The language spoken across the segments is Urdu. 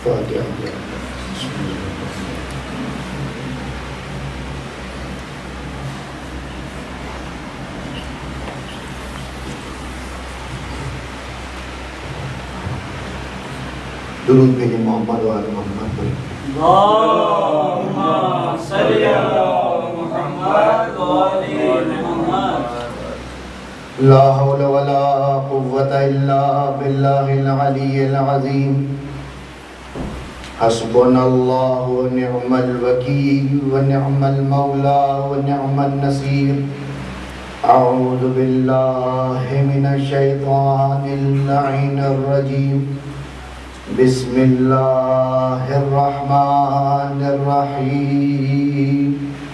فاتحہ. درود بھیجیں محمد و آل محمد پر. اللہم صلی علی محمد و آل محمد. لا حول ولا قوة الا باللہ العلی العظیم. حسبنا اللہ ونعم الوکیل ونعم المولا ونعم النصیر. اعوذ باللہ من الشیطان اللعین الرجیم. بسم اللہ الرحمن الرحیم.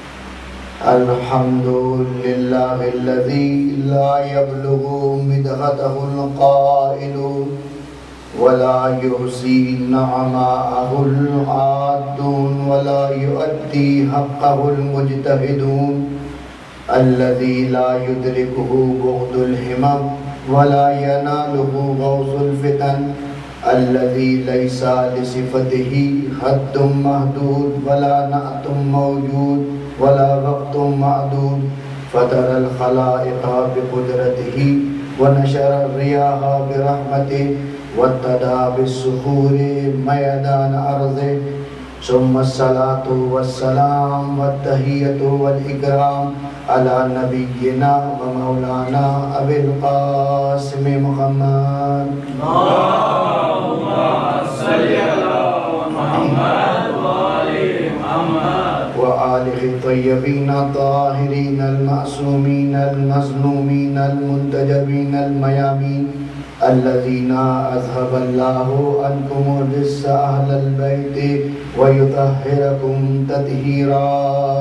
الحمد للہ الذی لا یبلغ مدحتہ القائل ولا یحصی نعماءہ العادون ولا یؤدی حقہ المجتہدون. الذی لا یدرکہ بغض الہمم ولا ینالہ غوث الفتن. الذي ليس لصفته حد محدود ولا نعت موجود ولا وقت معدود. فترى الخلائق بقدرته ونشر الرياح برحمته واتدى بالسحور ميدان أرضه. ثم الصلاة والسلام والتحية والإكرام على نبينا ومولانا أبي القاسم محمد. اللہم صلی علی محمد و آل محمد. وآله الطيبين الطاهرين المعصومين المظلومين المنتجبين الميامين الذين أذهب الله عنكم الرجس أهل البيت ويطهركم تطهيرا.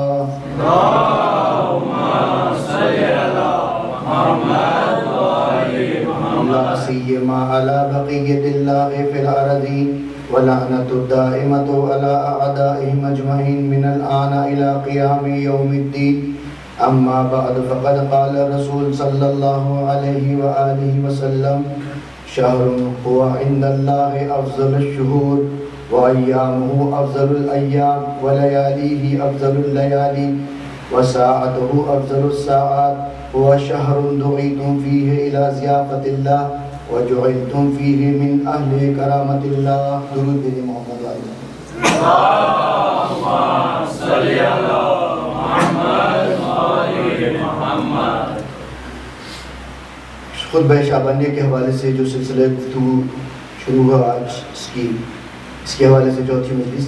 اللہم صلی علی محمد و آل محمد. لا سيما على بقية الله في الأرضين ولعنة الدائمة على أعدائهم أجمعين من الآن إلى قيام يوم الدين. أما بعد فقد قال الرسول صلى الله عليه وآله وسلم: شهر هو عند الله أفضل الشهور وأيامه أفضل الأيام ولياليه أفضل الليالي وساعته أفضل الساعات. هو شهر دعيتم فيه إلى ضيافة الله وجعلتم فيه من أهل كرامة الله. درود بھیجیں محمد و آل محمد. اللہم صلی علی محمد و آل محمد. خطبہ شابانیہ کے حوالے سے جو سلسلہ گفتگو شروع ہوا آج اس کے حوالے سے چوتھی مجلس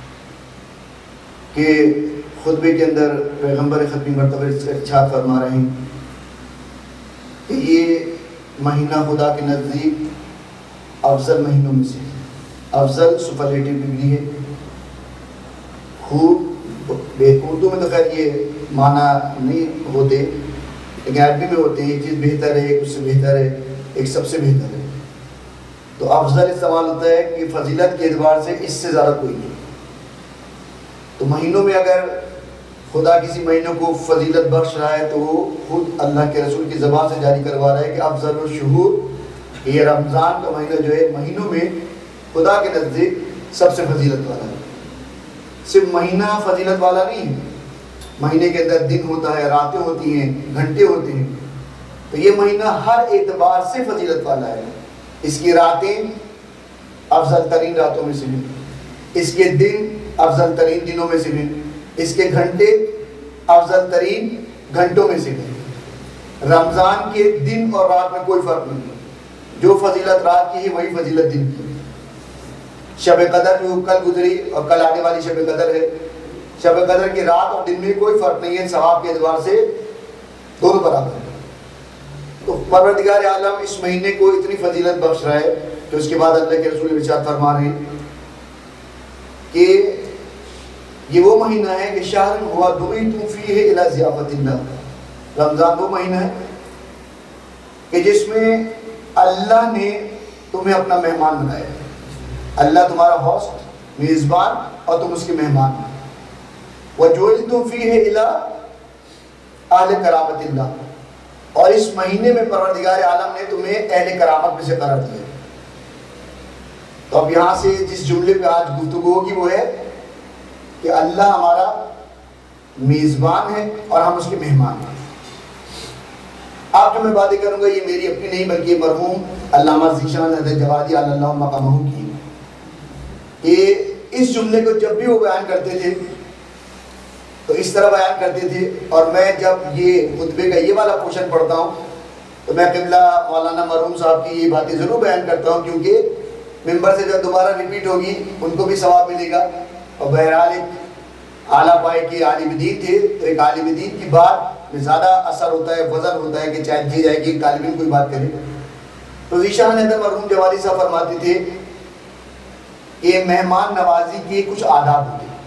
کہ خطبے کے اندر پیغمبر ختمی مرتبہ ارشاد فرما رہے ہیں کہ یہ مہینہ خدا کے نزدیک افضل مہینوں میں سے افضل سپرلیٹو ڈگری ہے. خوب اردو میں تو خیر یہ معنی نہیں ہوتے لیکن عربی میں ہوتے ہیں. ایک چیز بہتر ہے، ایک اس سے بہتر ہے، ایک سب سے بہتر ہے. تو افضل استعمال ہوتا ہے کہ فضیلت کے اعتبار سے اس سے زیادہ کوئی نہیں. تو مہینوں میں اگر خدا کسی مہینوں کو فضیلت بخش رہا ہے تو وہ خود اللہ کے رسول کی زبان سے جاری کروا رہا ہے کہ افضل الشہور، یہ رمضان کا مہینہ جو ہے مہینوں میں خدا کے نزدیک سب سے فضیلت والا ہے. صرف مہینہ فضیلت والا نہیں ہے، مہینے کے اندر دن ہوتا ہے، راتیں ہوتی ہیں، گھنٹے ہوتے ہیں. تو یہ مہینہ ہر اعتبار سے فضیلت والا ہے. اس کی راتیں افضل ترین راتوں میں سے ہیں، اس کے دن افضل ترین دنوں میں سے ہیں، اس کے گھنٹے افضل ترین گھنٹوں میں سے ہیں. رمضان کے دن اور رات میں کوئی فرق نہیں ہے. جو فضیلت رات کی ہے وہی فضیلت دن کی ہے. شب قدر جو کل گزری اور کل آنے والی شب قدر ہے، شب قدر کی رات اور دن میں کوئی فرق نہیں ہے. ثواب کے اعتبار سے دونوں برابر ہیں. تو پروردگار عالم اس مہینے کو اتنی فضیلت بخش رہا ہے کہ اس کے بعد اللہ کے رسول ارشاد فرما رہے ہیں کہ یہ وہ مہینہ ہے کہ شہر ہوا دعیتم فیہ الی ضیافۃ اللہ. رمضان وہ مہینہ ہے کہ جس میں اللہ نے تمہیں اپنا مہمان بنایا. اللہ تمہارا ہوسٹ، میزبان، اور تم اس کے مہمان. وجعلتم فیہ الی اہل کرامت اللہ. اور اس مہینے میں پروردگار عالم نے تمہیں اہل کرامت میں سے قرار دیا. تو اب یہاں سے جس جملے پہ آج گفتگو ہوگی وہ ہے کہ اللہ ہمارا میزبان ہے اور ہم اس کے مہمان ہیں. آپ جو میں باتیں کروں گا یہ میری اپنی نہیں بلکہ مرحوم علامہ ذیشان حضرت جوادی علی اللہ مقامہ کی، کہ اس جملے کو جب بھی وہ بیان کرتے تھے تو اس طرح بیان کرتے تھے. اور میں جب یہ خطبے کا یہ والا پورشن پڑھتا ہوں تو میں قبلہ مولانا مرحوم صاحب کی یہ باتیں ضرور بیان کرتا ہوں، کیونکہ ممبر سے جب دوبارہ ریپیٹ ہوگی ان کو بھی ثواب ملے گا. اور بہرحال ایک اعلیٰ پائے کے عالم دین تھے تو ایک عالم دین کی بات میں زیادہ اثر ہوتا ہے، وزن ہوتا ہے کہ چاہے دی جائے کہ طالب علم کوئی بات کرے. تو ذیشان حضرت مرحوم جوادی صاحب فرماتے تھے کہ مہمان نوازی کے کچھ آداب ہوتے ہیں.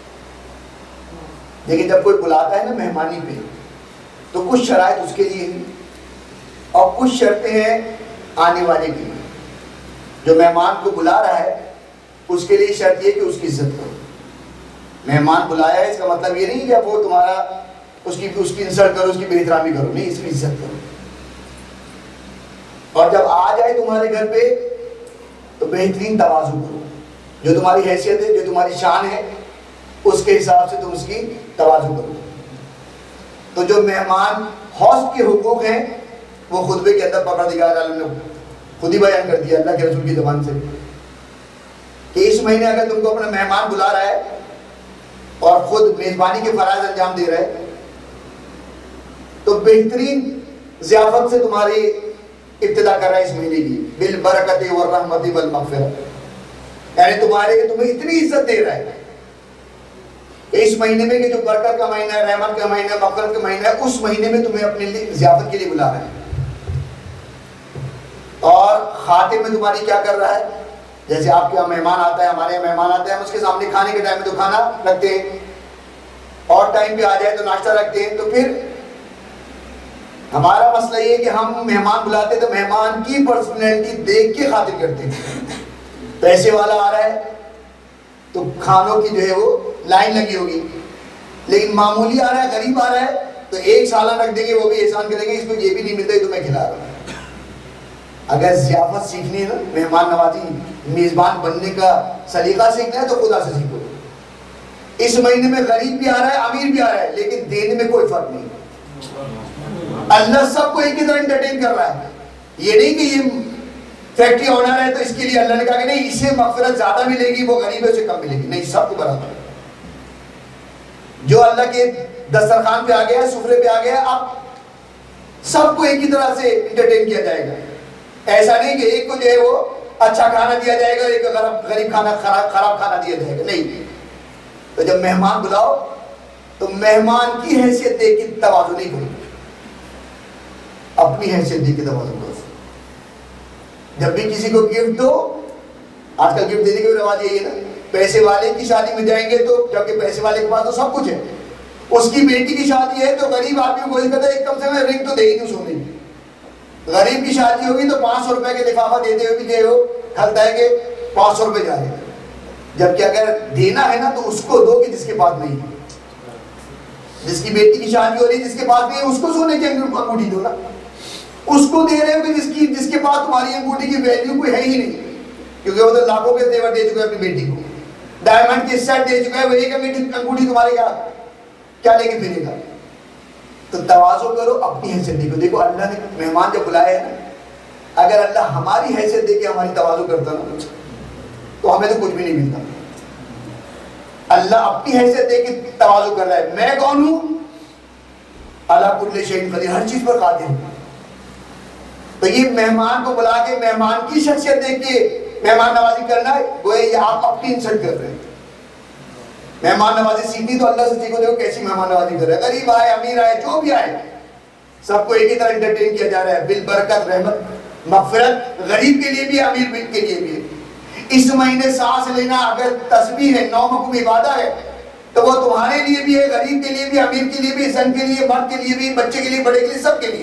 لیکن جب کوئی بلاتا ہے نا مہمانی پہ تو کچھ شرائط اس کے لیے ہیں اور کچھ شرطیں ہیں آنے والے کے لیے. جو مہمان کو بلا رہا ہے اس کے لیے شرط یہ کہ اس کی عزت کرو. مہمان بلایا ہے اس کا مطلب یہ نہیں کہ اب وہ تمہارا اس کی انسلٹ کرو، اس کی بے احترامی کرو، نہیں، اس کی عزت کرو. اور جب آ جائے تمہارے گھر پہ تو بہترین تواضع کرو. جو تمہاری حیثیت ہے، جو تمہاری شان ہے، اس کے حساب سے تم اس کی تواضع کرو. تو جو مہمان ہوسٹ کے حقوق ہیں وہ خطبے کے اندر پروردگار عالم نے خود ہی بیان کر دیا اللہ کے رسول کی زبان سے کہ اس مہینے اگر تم کو اپنا مہمان بلا رہا ہے اور خود میزبانی کے فرائض انجام دے رہا ہے تو بہترین ضیافت سے تمہاری ابتدا کر رہا ہے اس مہینے کی، بالبرکت والرحمت والمغفرت. یعنی تمہیں اتنی عزت دے رہا ہے کہ اس مہینے میں کہ جو برکت کا مہینہ ہے، رحمت کا مہینہ ہے، مغفرت کا مہینہ ہے، اس مہینے میں تمہیں اپنے لیے ضیافت کے لیے بلا رہا ہے. اور خاتم میں تمہاری کیا کر رہا ہے؟ جیسے آپ کے یہاں مہمان آتا ہے، ہمارے یہاں مہمان آتا ہے، ہم اس کے سامنے کھانے کے ٹائم میں تو کھانا رکھتے ہیں اور ٹائم پہ آ جائے تو ناشتہ رکھتے ہیں. تو پھر ہمارا مسئلہ یہ ہے کہ ہم مہمان بلاتے تو مہمان کی پرسنالٹی دیکھ کے خاطر کرتے ہیں. پیسے والا آ رہا ہے تو کھانوں کی جو ہے وہ لائن لگی ہوگی، لیکن معمولی آ رہا ہے، غریب آ رہا ہے تو ایک سالہ رکھ دیں گے، وہ بھی احسان کریں گے اس کو یہ بھی نہیں ملتا تو میں کھلا رہا ہوں. اگر ضیافت سیکھنی ہے نا، مہمان نوازی، میزبان بننے کا سلیقہ سیکھنا ہے تو خدا سے سیکھو. اس مہینے میں غریب بھی آ رہا ہے، امیر بھی آ رہا ہے، لیکن دینے میں کوئی فرق نہیں. اللہ سب کو ایک ہی طرح انٹرٹین کر رہا ہے. یہ نہیں کہ یہ فیکٹری آنر ہے تو اس کے لیے اللہ نے کہا کہ نہیں اسے مغفرت زیادہ ملے گی، وہ غریب ہے اسے کم ملے گی. نہیں، سب کو برابر. جو اللہ کے دسترخوان پہ آ گیا، سفرے پہ آ گیا، اب سب کو ایک ہی طرح سے انٹرٹین کیا جائے گا. ایسا نہیں کہ ایک کو جو ہے وہ اچھا کھانا دیا جائے گا، ایک غریب کھانا خراب کھانا دیا جائے گا. نہیں. تو جب مہمان بلاؤ تو مہمان کی حیثیت دیکھ کے تواضع نہیں کرو، اپنی حیثیت دیکھ کے تواضع کرو. جب بھی کسی کو گفٹ دو، آج کل گفٹ دینے کا بھی رواج یہی ہے نا، پیسے والے کی شادی میں جائیں گے تو جبکہ پیسے والے کے پاس تو سب کچھ ہے، اس کی بیٹی کی شادی ہے تو غریب آدمی کو کوشش کرتا ہے ایک کم سے کم رنگ تو دے ہی نہیں سونے کی. غریب کی شادی ہوگی تو 500 روپے کے لفافہ دیتے ہوئے بھی جو ہے وہ کھلتا ہے کہ 500 روپے جا رہے ہیں. جبکہ اگر دینا ہے نا تو اس کو دو کہ جس کے پاس نہیں ہے. جس کی بیٹی کی شادی ہو رہی ہے جس کے پاس نہیں ہے اس کو سونے کی انگوٹھی دو نا. اس کو دے رہے ہو کہ جس کے پاس تمہاری انگوٹھی کی ویلیو کوئی ہے ہی نہیں، کیونکہ وہ تو لاکھوں کے زیور دے چکا ہے اپنی بیٹی کو، ڈائمنڈ کے سیٹ دے چکا ہے، وہ ایک انگوٹھی تمہارے کیا لے کے پھرے گا. تو تواضع کرو، اپنی حیثیت دیکھو. دیکھو اللہ نے مہمان جب بلایا ہے نا، اگر اللہ ہماری حیثیت دے کے ہماری تواضع کرتا نا تو ہمیں تو کچھ بھی نہیں ملتا. اللہ اپنی حیثیت دے کے تواضع کر رہا ہے. میں کون ہوں؟ اللہ کل شیء قدیر، ہر چیز پر قادر ہے. تو یہ مہمان کو بلا کے مہمان کی شخصیت دیکھ کے مہمان نوازی کرنا ہے، گویا یہ آپ اپنی انسلٹ کر رہے ہیں. مہمان نوازی سیکھنی تو اللہ سے سیکھو. دیکھو کیسی مہمان نوازی کر رہا ہے، غریب آئے، امیر آئے، جو بھی آئے، سب کو ایک ہی طرح انٹرٹین کیا جا رہا ہے. بالبرکت، رحمت، مغفرت، غریب کے لیے بھی، امیر کے لیے بھی. اس مہینے سانس لینا اگر تسبیح ہے، 9 مقوم عبادہ ہے، تو وہ تمہارے لیے بھی ہے، غریب کے لیے بھی، امیر کے لیے بھی، زن کے لیے، مرد کے لیے بھی، بچے کے لیے، بڑے کے لیے، سب کے لیے.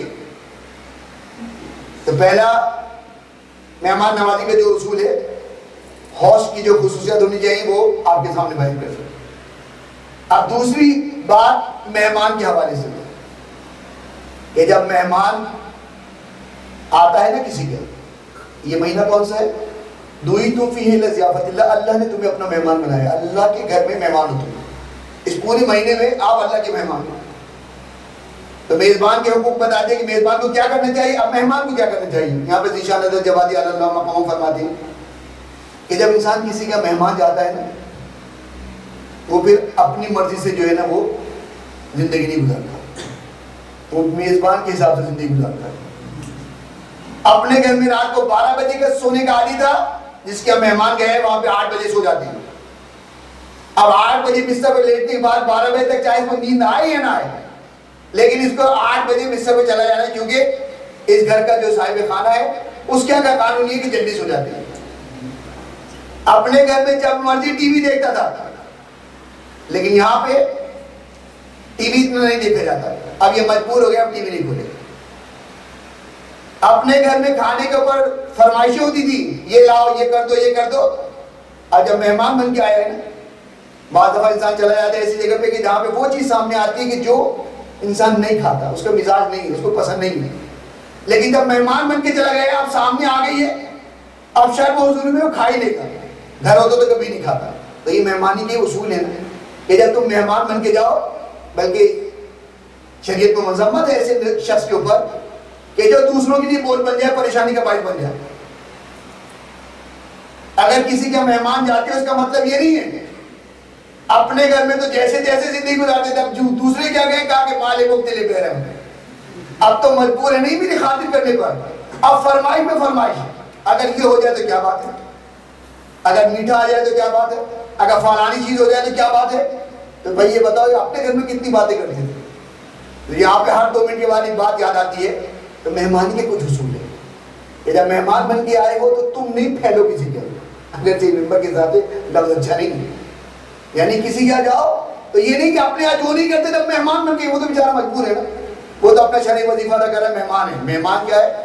تو پہلا مہمان نوازی کا جو اصول ہے، ہوسٹ کی جو خصوصیات ہونی چاہیے وہ آپ کے سامنے بیان کر رہے ہیں. اب دوسری بات مہمان کے حوالے سے کہ جب مہمان آتا ہے نا کسی کا، یہ مہینہ کون سا ہے؟ دعیتم فیہ الی ضیافت اللہ، اللہ نے تمہیں اپنا مہمان بنایا، اللہ کے گھر میں مہمان ہو تم، اس پورے مہینے میں آپ اللہ کے مہمان ہو. تو میزبان کے حقوق بتا دیں کہ میزبان کو کیا کرنا چاہیے، اب مہمان کو کیا کرنا چاہیے. یہاں پہ ذیشان نظر جوادی اللہ مقام فرماتے ہیں کہ جب انسان کسی کا مہمان جاتا ہے نا، وہ پھر اپنی مرضی سے جو ہے نا وہ زندگی نہیں گزارتا، وہ میزبان کے حساب سے زندگی گزارتا ہے. اپنے گھر میں رات کو 12 بجے کا سونے کا عادی تھا، جس کے مہمان گئے وہاں پہ 8 بجے سو جاتے ہیں. اب 8 بجے بستر پہ لیٹنے کے بعد 12 بجے تک چاہے اس کو نیند آئے یا نہ آئے، لیکن اس کو 8 بجے بستر پہ چلا جانا ہے، کیونکہ اس گھر کا جو صاحب خانہ ہے اس کے کا قانون یہ کہ جلدی سو جاتے ہیں. اپنے گھر میں جب مرضی ٹی وی دیکھتا تھا، لیکن یہاں پہ ٹی وی اتنا نہیں دیکھا جاتا. اب یہ مجبور ہو گیا، اب ٹی وی نہیں کھولے. اپنے گھر میں کھانے کے اوپر فرمائشیں ہوتی تھی، یہ لاؤ، یہ کر دو، یہ کر دو. اب جب مہمان بن کے آئے ہیں نا، بعض دفعہ انسان چلا جاتا ہے ایسی جگہ پہ کہ جہاں پہ وہ چیز سامنے آتی ہے کہ جو انسان نہیں کھاتا، اس کا مزاج نہیں ہے، اس کو پسند نہیں ہے. لیکن جب مہمان بن کے چلا گیا، اب سامنے آ گئی ہے، اب شرم و حضور میں وہ کھا ہی لے گا. گھر ہوتا تو کبھی نہیں کھاتا. تو یہ مہمانی کے اصول ہیں نا کہ جب تم مہمان بن کے جاؤ، بلکہ شریعت میں مذمت ہے ایسے شخص کے اوپر کہ جو دوسروں کے لیے بول بن جائے، پریشانی کا باعث بن جائے. اگر کسی کا مہمان جاتے ہیں اس کا مطلب یہ نہیں ہے. اپنے گھر میں تو جیسے جیسے زندگی گزارتے تھے، اب دوسرے کیا گئے، کہا کہ مال مبتلے بے رحم. اب تو مجبور ہے نہیں میری خاطر کرنے پر، اب فرمائش میں فرمائش. اگر یہ ہو جائے تو کیا بات ہے، اگر میٹھا آ جائے تو کیا بات ہے، اگر فلانی چیز ہو جائے تو کیا بات ہے. تو بھائی یہ بتاؤ اپنے گھر میں کتنی باتیں کرتے تھے. یہاں پہ ہر 2 منٹ کے بعد ایک بات یاد آتی ہے. تو مہمانی کے کچھ اصول ہیں کہ جب مہمان بن کے آئے ہو تو تم نہیں پھیلو کسی کے، اگر سے ممبر کے ساتھ لفظ اچھا نہیں ہے. یعنی کسی کے جاؤ تو یہ نہیں کہ اپنے یہاں جو نہیں کرتے جب مہمان بن کے، وہ تو بیچارہ مجبور ہے نا، وہ تو اپنا شرعی وظیفہ ادا کر رہا ہے. مہمان ہے، مہمان کیا ہے،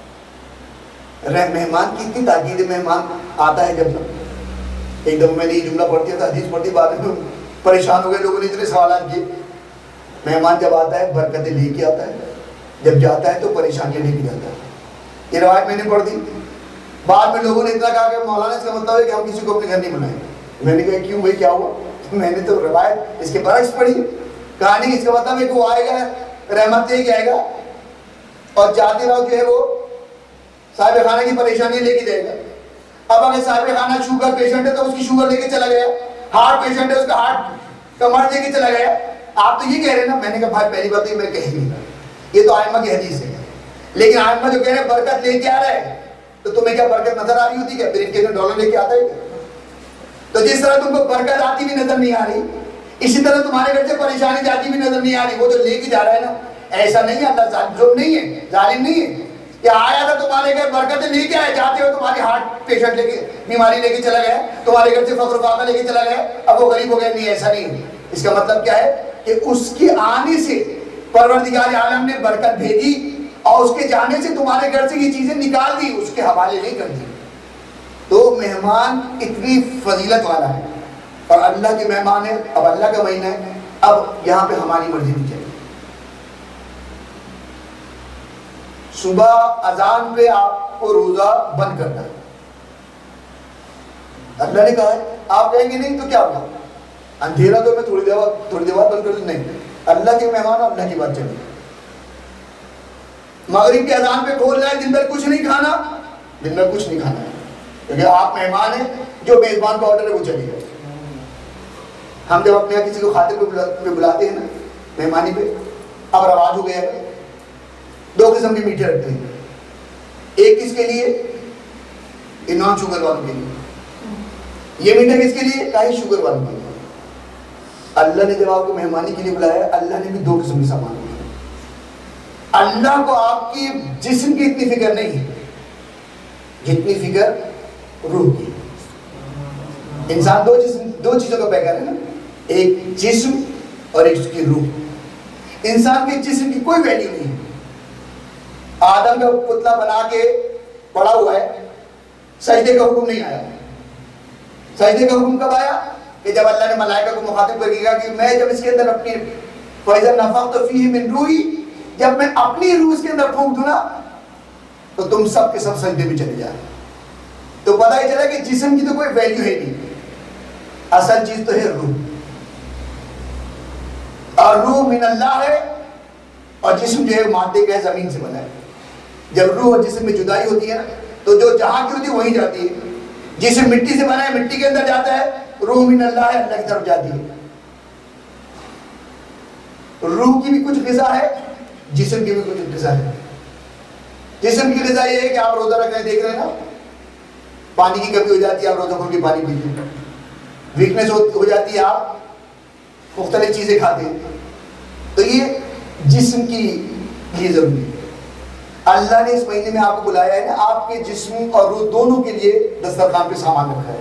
مہمان کی اتنی تاکید ہے. مہمان آتا ہے جب ایک دفعہ میں نے یہ جملہ پڑھ دیا تھا، حدیث پڑھ دی، بعد میں پریشان ہو گئے لوگوں نے اتنے سوالات کیے. مہمان جب آتا ہے برکتیں لے کے آتا ہے، جب جاتا ہے تو پریشانیاں لے کے جاتا ہے. یہ روایت میں نے پڑھ دی. بعد میں لوگوں نے اتنا کہا کہ مولانا اس کا مطلب ہے کہ ہم کسی کو اپنے گھر نہیں بنائیں. میں نے کہا کیوں بھائی کیا ہوا؟ میں نے تو روایت اس کے برعکس پڑھی. کہانی اس کا مطلب ہے کہ وہ آئے گا رحمت لے کے آئے گا اور جاتے رہو جو ہے وہ صاحب خانہ کی پریشانی لے کے جائے گا. اب اگر صاحب خانہ شوگر پیشنٹ ہے تو اس کی شوگر لے کے چلا گیا، ہارٹ پیشنٹ ہے اس کا ہارٹ کا مرض لے کے چلا گیا. آپ تو یہ کہہ رہے ہیں نا. میں نے کہا بھائی پہلی بات تو یہ میں کہی نہیں، یہ تو آئمہ کی حدیث ہے. لیکن آئمہ جو کہہ رہے ہیں برکت لے کے آ رہا ہے، تو تمہیں کیا برکت نظر آ رہی ہوتی کیا؟ پھر ان کے ڈالر لے کے آتا ہے. تو جس طرح تم کو برکت آتی بھی نظر نہیں آ رہی، اسی طرح تمہارے گھر سے پریشانی جاتی بھی نظر نہیں آ رہی. وہ جو لے کے جا رہا ہے نا، ایسا نہیں ہے، اللہ ظلم نہیں ہے، ظالم نہیں ہے. یا آیا تھا تمہارے گھر برکتیں لے کے آئے، جاتے ہو تمہاری ہارٹ پیشنٹ لے کے بیماری لے کے چلا گیا، تمہارے گھر سے فقر و فاقہ لے کے چلا گیا، اب وہ غریب ہو گیا. نہیں، ایسا نہیں ہے. اس کا مطلب کیا ہے کہ اس کے آنے سے پروردگار عالم نے برکت بھیجی اور اس کے جانے سے تمہارے گھر سے یہ چیزیں نکال دی، اس کے حوالے نہیں کر دی. تو مہمان اتنی فضیلت والا ہے اور اللہ کے مہمان ہے. اب اللہ کا مہینہ ہے، اب یہاں پہ ہماری مرضی نہیں چلے. صبح اذان پہ آپ کو روزہ بند کرنا ہے. اللہ نے کہا ہے. آپ کہیں گے نہیں تو کیا ہوگا، اندھیرا تو میں تھوڑی دیر بعد بند کر دوں. نہیں، اللہ کے مہمان اور اللہ کی بات چلے. مغرب کے اذان پہ کھول رہا ہے، دن بھر کچھ نہیں کھانا، دن بھر کچھ نہیں کھانا ہے، کیونکہ آپ مہمان ہیں. جو میزبان کا آرڈر ہے وہ چلے گا. ہم جب اپنے کسی کو خاطر پہ بلاتے ہیں نا مہمانی پہ، اب رواج ہو گیا ہے 2 قسم کے میٹھے رکھتے ہیں. ایک کس کے لیے؟ یہ نان شوگر والوں کے لیے. یہ میٹھا کس کے لیے؟ کہیں شوگر والوں کے لیے. اللہ نے جب آپ کو مہمانی کے لیے بلایا، اللہ نے بھی 2 قسم کے سامان دیے. اللہ کو آپ کی جسم کی اتنی فکر نہیں ہے جتنی فکر روح کی. انسان 2 چیزوں کا پیکر ہے نا، ایک جسم اور ایک اس کی روح. انسان کے جسم کی کوئی ویلیو نہیں ہے. آدم کا پتلا بنا کے پڑا ہوا ہے، سجدے کا حکم نہیں آیا. سجدے کا حکم کب آیا؟ کہ جب اللہ نے ملائکہ کو مخاطب کر کے کہا کہ میں جب اس کے اندر اپنی فَإِذَا نَفَخْتُ فِيهِ مِن رُوحِي، جب میں اپنی روح اس کے اندر پھونک دوں نا تو تم سب کے سب سجدے میں چلے جائیں. تو پتہ ہی چلا کہ جسم کی تو کوئی ویلیو ہے نہیں، اصل چیز تو ہے روح، اور روح من اللہ ہے، اور جسم جو ہے مادے کا ہے، زمین سے بنا ہے. جب روح اور جسم میں جدائی ہوتی ہے نا تو جو جہاں کی ہوتی ہے وہیں جاتی ہے. جسم مٹی سے بنا ہے، مٹی کے اندر جاتا ہے، روح من اللہ ہے، اللہ کی طرف جاتی ہے. روح کی بھی کچھ غذا ہے، جسم کی بھی کچھ غذا ہے. جسم کی غذا یہ ہے کہ آپ روزہ رکھ رہے ہیں، دیکھ رہے ہیں نا پانی کی کمی ہو جاتی ہے، آپ روزہ کھول کے پانی پیتے ہیں. ویکنیس ہو جاتی ہے، آپ مختلف چیزیں کھاتے ہیں. تو یہ جسم کی لیے ضروری ہے. اللہ نے اس مہینے میں آپ کو بلایا ہے نا، آپ کے جسم اور روح دونوں کے لیے دسترخوان پہ سامان رکھا ہے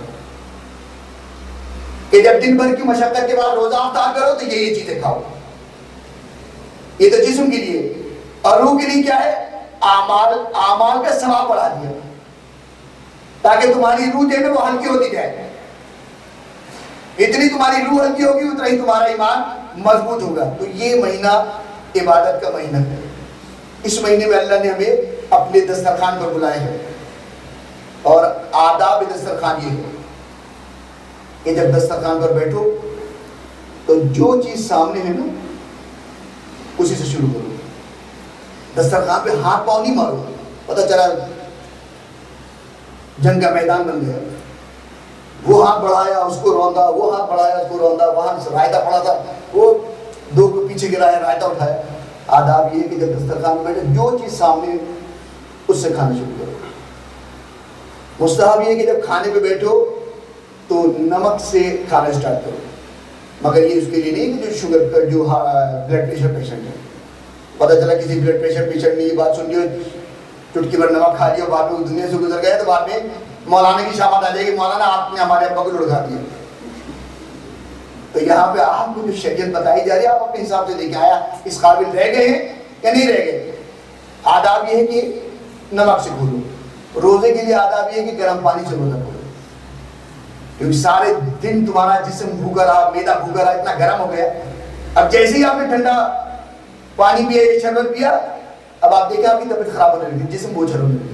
کہ جب دن بھر کی مشقت کے بعد روزہ افطار کرو تو یہ چیزیں کھاؤ. یہ تو جسم کے لیے. اور روح کے لیے کیا ہے؟ اعمال کا ثواب بڑھا دیا تاکہ تمہاری روح جو ہے وہ ہلکی ہوتی جائے. اتنی تمہاری روح ہلکی ہوگی اتنا ہی تمہارا ایمان مضبوط ہوگا. تو یہ مہینہ عبادت کا مہینہ ہے. اس مہینے میں اللہ نے ہمیں اپنے دسترخوان پر بلائے ہیں، اور آداب دسترخوان یہ ہے کہ جب دسترخوان پر بیٹھو تو جو چیز سامنے ہے نا اسی سے شروع کرو. دسترخوان پہ ہاتھ پاؤں نہیں مارو. پتہ چلا جنگ کا میدان بن گیا، وہ ہاتھ بڑھایا اس کو روندا، وہ ہاتھ بڑھایا اس کو روندا، وہاں رائتا پڑا تھا وہ دو کو پیچھے گرایا، رائتا اٹھایا. آداب یہ کہ جب دسترخوان میں بیٹھے جو چیز سامنے اس سے کھانا شروع کرو. مستحب یہ کہ جب کھانے پہ بیٹھو تو نمک سے کھانا اسٹارٹ کرو، مگر یہ اس کے لیے نہیں کہ جو شوگر کا جو بلڈ پریشر پیشنٹ ہے. پتہ چلا کسی بلڈ پریشر پیشنٹ نے یہ بات سن لی، چٹکی بھر نمک کھا لیا، بعد میں دنیا سے گزر گیا، تو بعد میں مولانا کی شامت آ جائے گی، مولانا آپ نے ہمارے ابا کو لڑکا دیا. تو یہاں پہ آپ کو جو شریعت بتائی جا رہی ہے آپ اپنے حساب سے دیکھیں آیا اس قابل رہ گئے ہیں یا نہیں رہ گئے. آداب یہ ہے کہ نمک سے کھولو. روزے کے لیے آداب یہ ہے کہ گرم پانی سے روزہ کھولو، کیونکہ سارے دن تمہارا جسم بھوکا رہا، معدہ بھوکا رہا، اتنا گرم ہو گیا. اب جیسے ہی آپ نے ٹھنڈا پانی پیا، شربت پیا، اب آپ دیکھیں آپ کی طبیعت خراب ہونے لگی، جسم بوجھل ہونے لگی.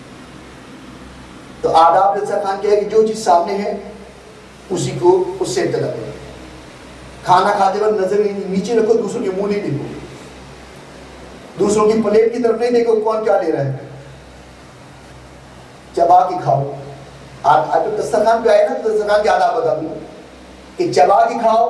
تو آداب دسترخوان کیا ہے کہ جو چیز سامنے ہے اسی کو اس سے ابتدا کرو. کھانا کھاتے وقت نظر نیچے رکھو، دوسروں کے منہ نہیں دیکھو، دوسروں کی پلیٹ کی طرف نہیں دیکھو کون کیا لے رہا ہے. چبا کے کھاؤ. آپ دسترخوان پہ آئے نا تو دسترخوان کے آداب بتا دوں کہ چبا کے کھاؤ،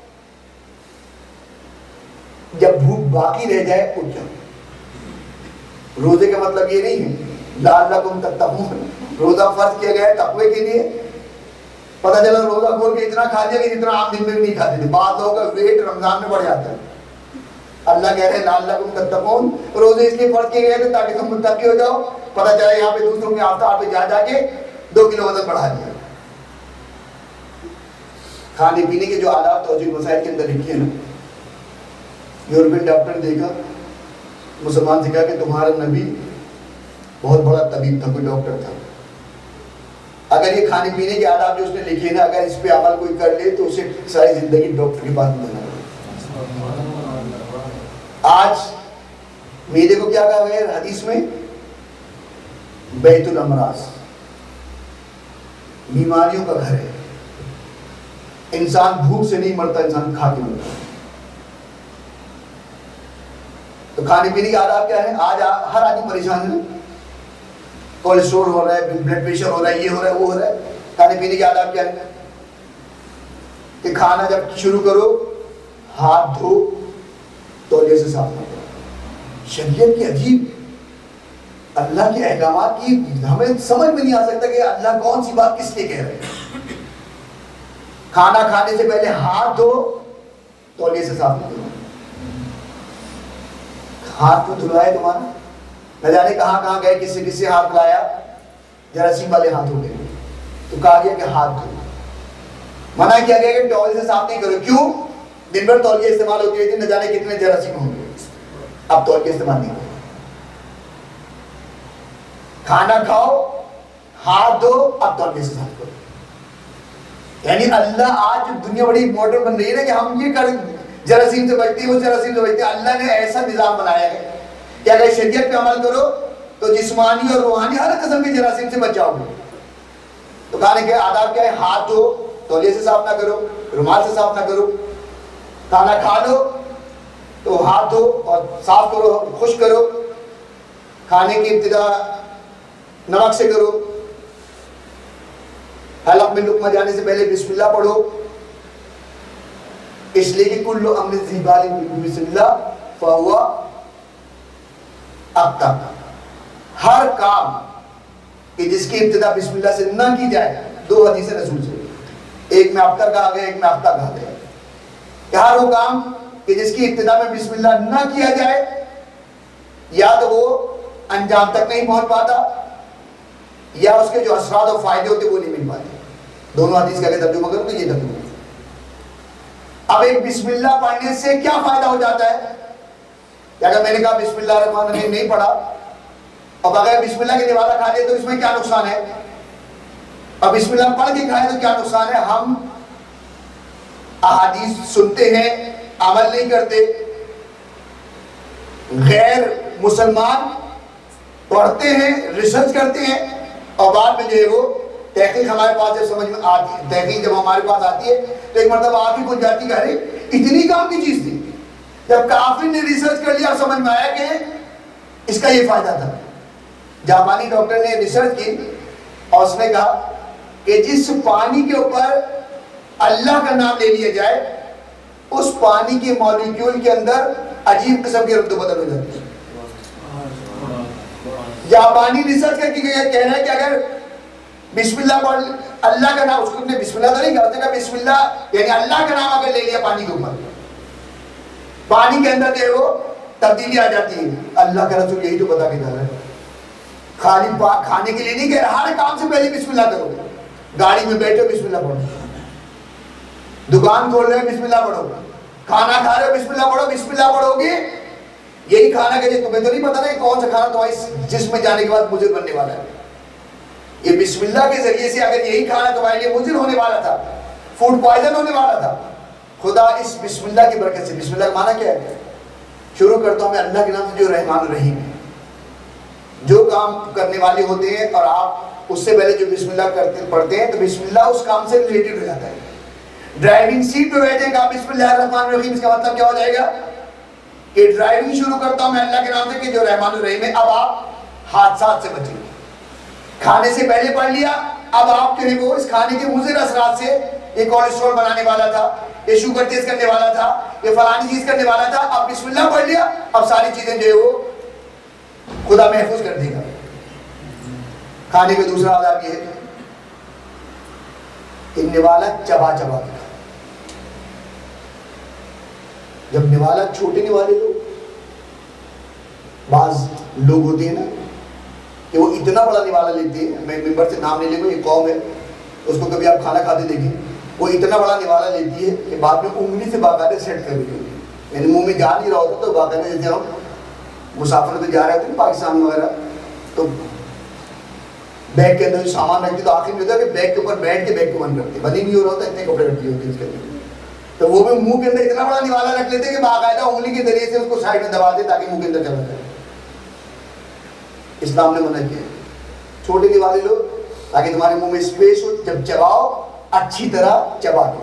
جب بھوک باقی رہ جائے اٹھ جاؤ. روزے کا مطلب یہ نہیں ہے لعلکم تتقون، روزہ فرض کیا گیا ہے تقوی کے لیے. پتہ چلا روزہ کھول کے اتنا کھا لیا کہ جتنا عام دن میں بھی نہیں کھاتے تھے. بعض لوگوں کا ویٹ رمضان میں بڑھ جاتا ہے. اللہ کہہ رہے ہیں لعلکم تتقون، روزے اس لیے فرض کیے گئے تھے تاکہ تم متقی ہو جاؤ. پتہ چلا یہاں پہ دوسروں کے آفتاب پہ جا کے 2 کلو وزن بڑھا دیا. کھانے پینے کے جو آداب توجہ مسائل کے اندر لکھے ہیں نا، یورپین ڈاکٹر نے دیکھا، مسلمان سے کہا کہ تمہارا نبی بہت بڑا طبیب تھا، کوئی ڈاکٹر تھا. اگر یہ کھانے پینے کے آداب جو اس نے لکھے نا اگر اس پہ عمل کوئی کر لے تو اسے ساری زندگی ڈاکٹر کے پاس نہیں جانا. آج میدے کو کیا کہا گیا حدیث میں؟ بیت الامراض، بیماریوں کا گھر ہے. انسان بھوک سے نہیں مرتا، انسان کھا کے مرتا. تو کھانے پینے کے آداب کیا ہے؟ آج ہر آدمی پریشان ہے، کولیسٹرول ہو رہا ہے، بلڈ پریشر ہو رہا ہے، یہ ہو رہا ہے، وہ ہو رہا ہے. کھانے پینے کے آداب کیا ہے کہ کھانا جب شروع کرو ہاتھ دھو، تولیے سے صاف کرو. شریعت کی عجیب اللہ کے احکامات کی ہمیں سمجھ میں نہیں آ سکتا کہ اللہ کون سی بات کس لیے کہہ رہے ہیں. کھانا کھانے سے پہلے ہاتھ دھو، تولیے سے صاف کرو. ہاتھ کو دھلائے تمہارا نہ جانے کہاں کہاں گئے، کس سے ہاتھ لایا، جراثیم والے ہاتھ ہو گئے. تو کہا گیا کہ ہاتھ دھو. منع کیا گیا کہ ٹاول سے صاف نہیں کرو. کیوں؟ دن بھر تولیے استعمال ہوتی رہتی، نہ جانے کتنے جراثیم ہوں گے. اب تولیے استعمال نہیں کرو. کھانا کھاؤ، ہاتھ دھو، اب تولیے سے صاف کرو. یعنی اللہ آج دنیا بڑی ماڈرن بن رہی ہے نا کہ ہم یہ کر جراثیم سے بچتی ہے، وہ جراثیم سے بچتی ہے. اللہ نے ایسا نظام بنایا ہے کہ اگر شریعت پہ عمل کرو تو جسمانی اور روحانی ہر قسم کے جراثیم سے بچ جاؤ گے. تو کھانے کے آداب کیا ہے؟ ہاتھ دھو، تولیے سے صاف نہ کرو، رومال سے صاف نہ کرو. کھانا کھا لو تو ہاتھ دھو اور صاف کرو، خشک کرو. کھانے کی ابتدا نمک سے کرو. حلق میں لقمہ جانے سے پہلے بسم اللہ پڑھو، اس لیے کہ کل امر ذی بال بسم اللہ فہو ابتر. ہر کام کہ جس کی ابتدا بسم اللہ سے نہ کی جائے، دو حدیث رسول سے، ایک میں ابتر کہا گیا، ایک میں ابتر کہا گیا، کہ ہر وہ کام کہ جس کی ابتدا میں بسم اللہ نہ کیا جائے یا تو وہ انجام تک نہیں پہنچ پاتا یا اس کے جو اثرات اور فائدے ہوتے وہ نہیں مل پاتے. دونوں حدیث کا اگر ترجمہ کرو تو یہ ترجمہ. اب ایک بسم اللہ پڑھنے سے کیا فائدہ ہو جاتا ہے؟ کہ اگر میں نے کہا بسم اللہ الرحمن الرحیم نہیں پڑھا اور بغیر بسم اللہ کے نوالہ کھا لیا تو اس میں کیا نقصان ہے؟ اور بسم اللہ پڑھ کے کھائے تو کیا نقصان ہے؟ ہم احادیث سنتے ہیں، عمل نہیں کرتے. غیر مسلمان پڑھتے ہیں، ریسرچ کرتے ہیں اور بعد میں جو ہے وہ تحقیق ہمارے پاس جب سمجھ میں آتی ہے، تحقیق جب ہمارے پاس آتی ہے تو ایک مرتبہ آنکھ ہی کھل جاتی ہے کہ ارے اتنی کام کی چیز تھی. جب کافر نے ریسرچ کر لیا اور سمجھ میں آیا کہ اس کا یہ فائدہ تھا. جاپانی ڈاکٹر نے ریسرچ کی اور اس نے کہا کہ جس پانی کے اوپر اللہ کا نام لے لیا جائے اس پانی کے مالیکیول کے اندر عجیب قسم کے رد و بدل ہو جاتی ہے. جاپانی ریسرچ کر کے کہہ رہا ہے کہ اگر بسم اللہ پڑھ اللہ کا نام، اس کو نے بسم اللہ تو نہیں کہا، اس نے کہا بسم اللہ یعنی اللہ کا نام اگر لے لیا پانی کے اوپر، پانی کے اندر جو ہے وہ تبدیلی آ جاتی ہے. اللہ کا رسول یہی تو بتا کے جا رہا ہے. خالی کھانے کے لیے نہیں کہہ رہا، ہر کام سے پہلے بسم اللہ کرو. گاڑی میں بیٹھو بسم اللہ پڑھو، دکان کھول رہے ہو بسم اللہ پڑھو، کھانا کھا رہے ہو بسم اللہ پڑھو. بسم اللہ پڑھو گے یہی کھانا کہ تمہیں تو نہیں پتا نا کون سا کھانا تمہارے جسم میں جانے کے بعد مضر بننے والا ہے. یہ بسم اللہ کے ذریعے سے اگر یہی کھانا تمہارے لیے مضر ہونے والا تھا، فوڈ پوائزن ہونے والا تھا، خدا اس بسم اللہ کی برکت سے، بسم اللہ کا معنی کیا ہے؟ شروع کرتا ہوں میں اللہ کے نام سے جو رحمان الرحیم ہے. جو کام کرنے والے ہوتے ہیں اور آپ اس سے پہلے جو بسم اللہ پڑھتے ہیں تو بسم اللہ اس کام سے ریلیٹڈ ہو جاتا ہے. ڈرائیونگ سیٹ پہ بیٹھے کہا بسم اللہ الرحمن الرحیم، اس کا مطلب کیا ہو جائے گا کہ ڈرائیونگ شروع کرتا ہوں میں اللہ کے نام سے کہ جو رحمان الرحیم ہے. اب آپ حادثات سے بچیں. کھانے سے پہلے پڑھ لیا، اب آپ جو ہے وہ اس کھانے کے مضر اثرات سے، یہ کولیسٹرول بنانے والا تھا، یہ شوگر تیز کرنے والا تھا، یہ فلانی چیز کرنے والا تھا، اب بسم اللہ پڑھ لیا، اب ساری چیزیں جو ہے وہ خدا محفوظ کر دے گا. کھانے کا دوسرا آداب یہ ہے کہ نوالا چبا چبا کے. جب نوالا چھوٹے نوالے لوگ، بعض لوگ ہوتے ہیں نا کہ وہ اتنا بڑا نوالا لیتے ہیں، میں ممبر سے نام نہیں لے گا، یہ قوم ہے، اس کو کبھی آپ کھانا کھاتے دیکھیں، وہ اتنا بڑا نوالا لیتی ہے کہ بعد میں انگلی سے باقاعدہ سیٹ کر رہی ہوتی ہے، یعنی منہ میں جا نہیں رہا ہوتا تو باقاعدہ جیسے ہم مسافر پہ جا رہے ہوتے ہیں پاکستان وغیرہ تو بیگ کے اندر جو سامان رکھتے تو آخر میں ہوتا ہے کہ بیگ کے اوپر بیٹھ کے بیگ کو بند کرتے، بند ہی نہیں ہو رہا ہوتا، اتنے کپڑے رکھتے ہوتے ہیں اس کے اندر، تو وہ بھی منہ کے اندر اتنا بڑا نوالا رکھ لیتے کہ باقاعدہ انگلی کے ذریعے سے اس کو سائڈ میں دبا دے تاکہ منہ کے اندر چلا جائے. اسلام نے منع کیا چھوٹے نوالے لو تاکہ تمہارے منہ میں اسپیس ہو، جب چباؤ اچھی طرح چبا دو.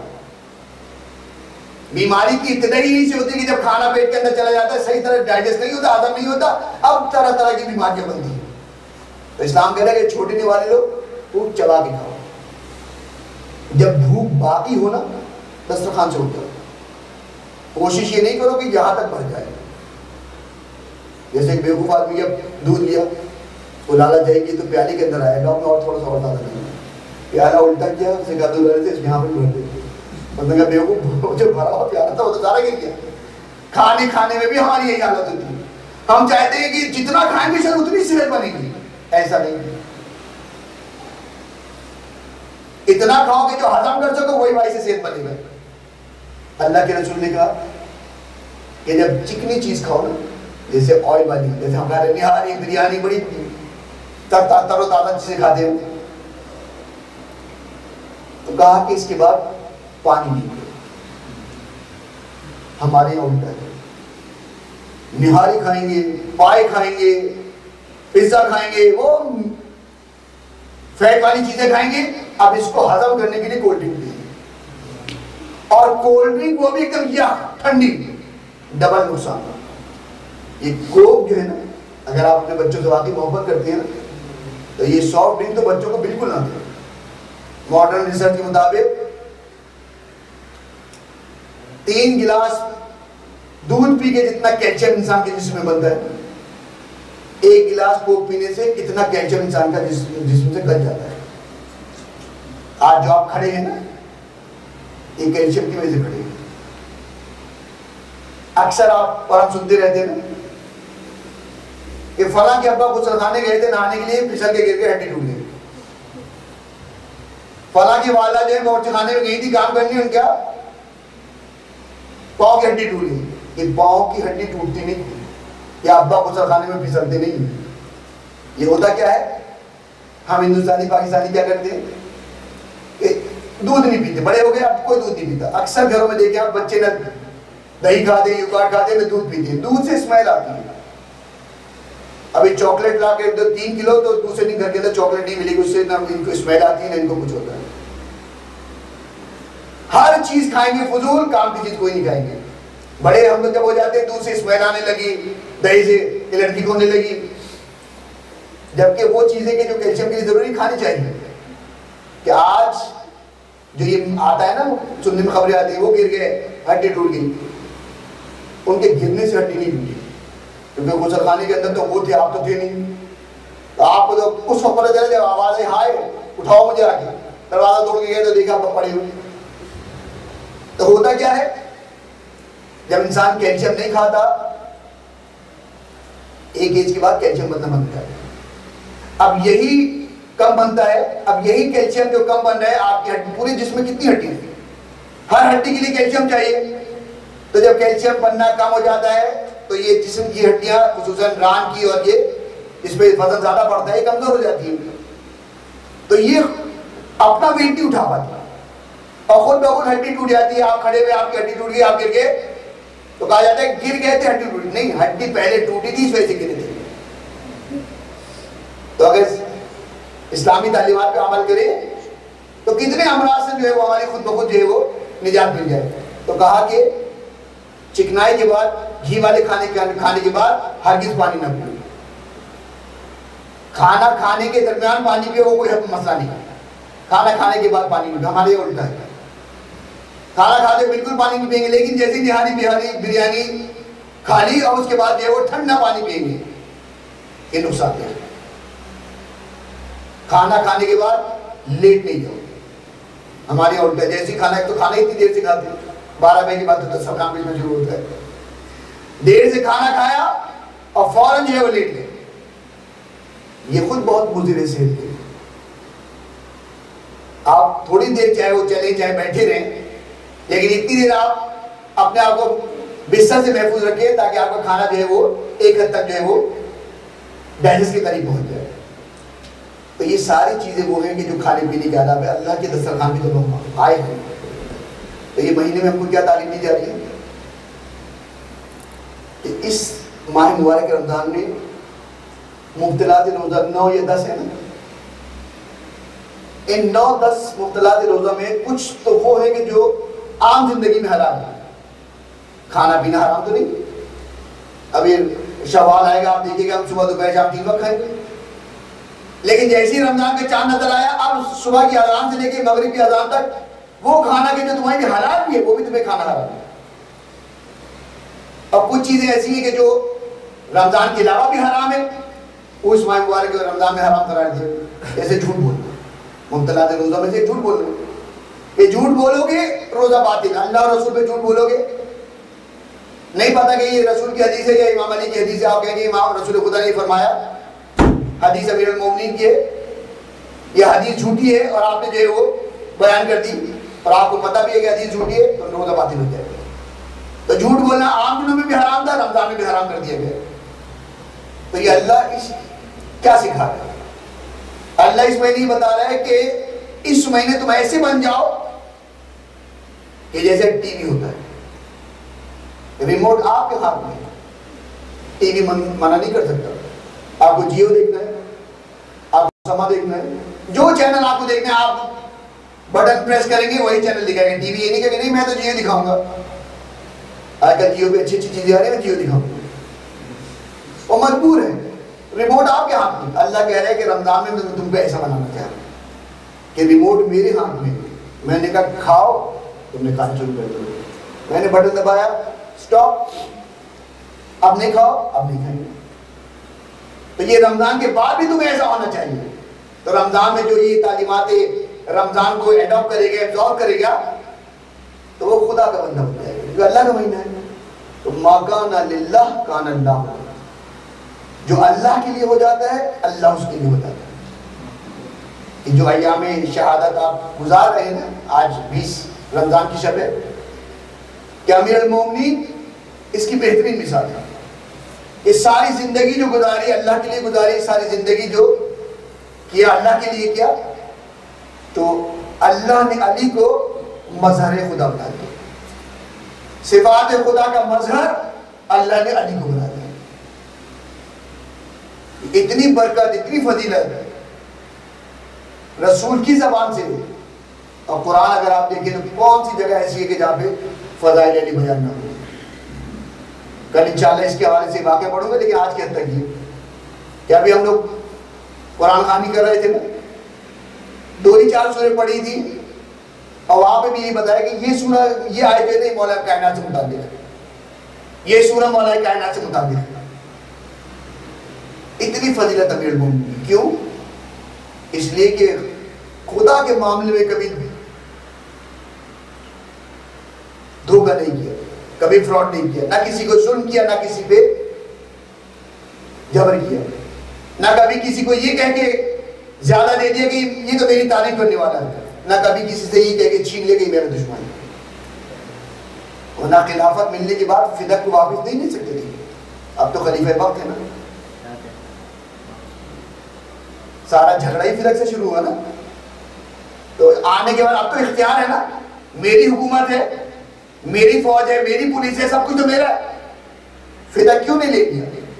بیماری کی ابتدائی یہی سے ہوتی ہے کہ جب کھانا پیٹ کے اندر چلا جاتا ہے صحیح طرح ڈائجسٹ نہیں ہوتا، ہضم نہیں ہوتا، اب طرح طرح کی بیماریاں بنتی ہیں. تو اسلام کہہ رہا ہے کہ چھوٹے نوالے لوگ خوب چبا کے کھاؤ. جب بھوک باقی ہو نا دسترخوان سے اٹھ جاؤ. کوشش یہ نہیں کرو کہ یہاں تک بھر جائے. جیسے ایک بیوقوف آدمی اب دودھ لیا، وہ لالا جائے گی تو پیالے کے اندر آئے گا، میں اور تھوڑا سا اور زیادہ لیں گے، پیالہ الٹا کیا اسے کہا دودھ رہے تھے یہاں پہ بھر دے. مطلب کہ بیوقوف جو بھرا ہوا پیالہ تھا وہ تو سارا گر گیا. کھانے میں بھی ہماری یہی حالت ہوتی ہے. ہم چاہتے ہیں کہ جتنا کھائیں گے شاید اتنی صحت بنے گی، ایسا نہیں. اتنا کھاؤ کہ جو ہضم کر سکو وہی بھائی سے صحت بنے گا. اللہ کے رسول نے کہا کہ جب چکنی چیز کھاؤ نا، جیسے آئل والی، جیسے ہم کہہ رہے ہیں نہاری بریانی بڑی تر و تازہ چیزیں کھاتے ہیں، تو کہا کہ اس کے بعد پانی نہیں پیو. ہمارے یہاں الٹا ہے، نہاری کھائیں گے، پائے کھائیں گے، پیزا کھائیں گے، وہ فیٹ والی چیزیں کھائیں گے، اب اس کو ہضم کرنے کے لیے کولڈ ڈرنک پی، اور کولڈ ڈرنک وہ بھی ایک دم یا ٹھنڈی، ڈبل نقصان۔ یہ کوک جو ہے نا، اگر آپ اپنے بچوں سے واقعی محبت کرتے ہیں نا تو یہ سافٹ ڈرنک تو بچوں کو بالکل نہ دیں۔ ماڈرن ریسرچ کے مطابق 3 گلاس دودھ پی کے جتنا کیلشیم انسان کے جسم میں بنتا ہے، 1 گلاس کوک پینے سے اتنا کیلشیم انسان کا جسم سے گل جاتا ہے۔ آج جو آپ کھڑے ہیں نا، یہ کیلشیم کی وجہ سے کھڑے ہیں۔ اکثر آپ اور ہم سنتے رہتے ہیں نا کہ فلاں کے ابا غسل خانے گئے تھے نہانے کے لیے، پھسل کے گر کے ہڈی ٹوٹ گئی۔ فلاں کی والدہ جو ہے باورچی خانے میں گئی تھی کام کرنی، ان کا پاؤں کی ہڈی ٹوٹ گئی۔ یہ پاؤں کی ہڈی ٹوٹتی نہیں، یا ابا غسل خانے میں پھسلتے نہیں۔ یہ ہوتا کیا ہے، ہم ہندوستانی پاکستانی کیا کرتے ہیں کہ دودھ نہیں پیتے، بڑے ہو گئے اب کوئی دودھ نہیں پیتا۔ اکثر گھروں میں دیکھیں آپ بچے نہ دہی کھاتے ہیں، یوگارٹ کھاتے ہیں، نہ دودھ پیتے ہیں، دودھ سے اسمیل آتی ہے۔ ابھی چاکلیٹ لا کے 3 کلو تو دوسرے دن گھر کے اندر چاکلیٹ نہیں ملے گی، اس سے نہ ان کو اسمیل آتی ہے نہ ان کو کچھ ہوتا ہے۔ ہر چیز کھائیں گے فضول، کام کی چیز کوئی نہیں کھائیں گے۔ بڑے ہم لوگ جب ہو جاتے ہیں دودھ سے اسمیل آنے لگی، دہی سے الرجی ہونے لگی، جبکہ وہ چیزیں کہ جو کیلشیم کے لیے ضروری کھانی چاہیے۔ کہ آج جو یہ آتا ہے نا، سننے میں خبریں آتی ہیں وہ گر گئے ہڈی ٹوٹ گئی، ان کے گرنے سے ہڈی نہیں ٹوٹی، کیونکہ غسل خانے کے اندر تو وہ تھے، آپ تو تھے نہیں۔ تو آپ کو تو اس وقت پتہ چلا جب آواز آئی ہائے اٹھاؤ مجھے آ کے، دروازہ توڑ کے گئے تو دیکھا آپ پڑے ہوئے۔ تو ہوتا کیا ہے، جب انسان کیلشیم نہیں کھاتا، ایک ایج کے بعد کیلشیم بننا بند ہو جاتا ہے۔ اب یہی کم بنتا ہے، اب یہی کیلشیم جو کم بن رہا ہے، آپ کی ہڈی پورے جسم میں کتنی ہڈی ہے، ہر ہڈی کے لیے کیلشیم چاہیے۔ تو جب کیلشیم بننا کم ہو جاتا ہے تو یہ جسم کی ہڈیاں خصوصاً ران کی اور یہ اس پہ وزن زیادہ بڑھتا ہے، یہ کمزور ہو جاتی ہے، تو یہ اپنا ویٹ نہیں اٹھا پاتی اور خود بخود ہڈی ٹوٹ جاتی ہے۔ آپ کھڑے ہوئے آپ کی ہڈی ٹوٹ گئی، آپ گر گئے تو کہا جاتا ہے گر گئے تھے ہڈی ٹوٹی، نہیں، ہڈی پہلے ٹوٹی تھی اس وجہ سے گرے تھے۔ تو اگر اسلامی تعلیمات پہ عمل کرے تو کتنے امراض سے جو ہے وہ ہماری خود بخود جو ہے وہ نجات مل جائے۔ تو کہا کہ چکنائی کے بعد، گھی والے کھانے کے بعد ہرگز پانی نہ پیو، کھانا کھانے کے درمیان پانی پیو، وہ کوئی مسئلہ نہیں، کھانا کھانے کے بعد پانی نہیں پیو۔ ہمارے یہ الٹا ہے، کھانا کھاتے بالکل پانی نہیں پئیں گے، لیکن جیسے نہاری بریانی کھا لی اور اس کے بعد جو ہے وہ ٹھنڈا پانی پئیں گے، یہ نقصان ہے۔ کھانا کھانے کے بعد لیٹ نہیں جاؤ، ہمارے یہاں الٹا، جیسے کھانا تو کھانا اتنی دیر سے کھاتے ہیں، 12 بجے کے بعد تو 10 کام میں شروع ہوتا ہے، دیر سے کھانا کھایا اور فوراً جو ہے وہ لیٹ گئے، یہ خود بہت مضر ہے صحت کے۔ آپ تھوڑی دیر چاہے وہ چلیں چاہے بیٹھے رہیں، لیکن اتنی دیر آپ اپنے آپ کو بستر سے محفوظ رکھیں تاکہ آپ کا کھانا جو ہے وہ ایک حد تک جو ہے وہ ڈائجسٹ کے قریب پہنچ جائے۔ تو یہ ساری چیزیں وہ ہیں کہ جو کھانے پینے کے آداب ہے، اللہ کے دسترخوان بھی تو لوگ آئے ہیں۔ تو یہ مہینے میں ہم کو کیا تعلیم دی جا رہی ہے کہ اس ماہ مبارک رمضان میں مبتلات روزہ 9 یا 10 ہے نا، ان 9-10 مبتلات روزہ میں کچھ تو وہ ہے کہ جو عام زندگی میں حرام ہے۔ کھانا پینا حرام تو نہیں، ابھی شوال آئے گا آپ دیکھیے گا ہم صبح دوپہر شام 3 وقت کھائیں گے، لیکن جیسے ہی رمضان کا چاند نظر آیا اب صبح کی اذان سے لے کے مغرب کی اذان تک وہ کھانا کہ جو تمہارے لیے حلال بھی ہے وہ بھی تمہیں کھانا حرام ہے۔ اب کچھ چیزیں ایسی ہیں کہ جو رمضان کے علاوہ بھی حرام ہے، وہ اس ماہ مبارک کے رمضان میں حرام قرار دیا، جیسے جھوٹ بولنا، مبتلات روزہ میں سے جھوٹ بولنا، کہ جھوٹ بولو گے روزہ باطل، اللہ اور رسول پہ جھوٹ بولو گے، نہیں پتا کہ یہ رسول کی حدیث ہے یا امام علی کی حدیث ہے، آپ کہیں گے امام رسول خدا نے فرمایا، حدیث امیر المومنین کی ہے، یہ حدیث جھوٹی ہے اور آپ نے جو ہے وہ بیان کر دی اور آپ کو پتہ بھی ہے کہ حدیث جھوٹی ہے تو روزہ باطل ہو جائے گا۔ تو جھوٹ بولنا عام دنوں میں بھی حرام تھا، رمضان میں بھی حرام کر دیا گیا۔ تو یہ اللہ کیا سکھا رہا ہے؟ اللہ اس مہینے یہ بتا رہا ہے کہ اس مہینے تم ایسے بن جاؤ کہ جیسے ٹی وی ہوتا ہے، ریموٹ آپ کے ہاتھ میں، ٹی وی منع نہیں کر سکتا، آپ کو جیو دیکھنا ہے، آپ کو سما دیکھنا ہے، جو چینل آپ کو دیکھنا ہے آپ بٹن پریس کریں گے وہی چینل دکھائیں گے. ٹی وی یہ نہیں کہ نہیں میں تو جیو دکھاؤں گا. آج کل جیو پہ اچھی اچھی چیزیں آ رہی ہیں, میں جیو دکھاؤں گا. وہ مجبور ہے, ریموٹ آپ کے ہاتھ میں. اللہ کہہ رہے ہیں کہ رمضان میں میں تم کو ایسا بنانا چاہ رہا ہوں کہ ریموٹ میرے ہاتھ میں. میں نے کہا کھاؤ, تم نے کھانا شروع کر دیا. میں نے بٹن دبایا, اسٹاپ, اب نہیں کھاؤ, اب نہیں کھائیں گے. تو یہ رمضان کے بعد بھی تمہیں ایسا ہونا چاہیے. تو رمضان میں جو یہ تعلیمات رمضان کو ایڈاپٹ کرے گا, ایبزارو کرے گا, تو وہ خدا کا بندہ ہو جائے گا, جو اللہ کا مہینہ ہے. تو ما کان للہ کان اللہ, جو اللہ کے لیے ہو جاتا ہے اللہ اس کے لیے ہو جاتا ہے. کہ جو ایام شہادت آپ گزار رہے ہیں نا, آج 20 رمضان کی شب ہے, کہ امیر المومنین اس کی بہترین مثال ہے. یہ ساری زندگی جو گزاری اللہ کے لیے گزاری, ساری زندگی جو کیا اللہ کے لیے کیا, تو اللہ نے علی کو مظہر خدا بنا دیا. صفات خدا کا مظہر اللہ نے علی کو بنا دیا. اتنی برکت, اتنی فضیلت رسول کی زبان سے. اور قرآن اگر آپ دیکھیں تو کون سی جگہ ایسی ہے کہ جہاں پہ فضائل علی بیان نہ ہو. کل انشاءاللہ اس کے حوالے سے واقعہ پڑھوں گا, لیکن آج کے حد تک یہ کہ ابھی ہم لوگ قرآن خوانی کر رہے تھے نا, 2-4 سورہ پڑھی تھی, اور وہاں پہ بھی یہ بتایا کہ یہ سورہ, یہ آیت جو ہے مولا کائنات سے متعلق ہے, یہ سورہ مولا کائنات سے متعلق ہے. اتنی فضیلت امیر المومنین. کیوں؟ اس لیے کہ خدا کے معاملے میں کبھی دھوکہ نہیں کیا, کبھی فراڈ نہیں کیا, نہ کسی کو ظلم کیا, نہ کسی پہ جبر کیا, نہ کبھی کسی کو یہ کہہ کے زیادہ دے دیا کہ یہ تو میری تعریف کرنے والا ہے, نہ کبھی کسی سے یہ کہہ کے چھین لے کہ میرا دشمن ہے. اور نہ خلافت ملنے کے بعد فدق کو واپس نہیں لے سکتے تھے. اب تو خلیفہ وقت ہے نا, سارا جھگڑا ہی فدق سے شروع ہوا نا. تو آنے کے بعد اب تو اختیار ہے نا, میری حکومت ہے, میری فوج ہے, میری پولیس ہے, سب کچھ تو میرا ہے. فدق کیوں نہیں لے دیا؟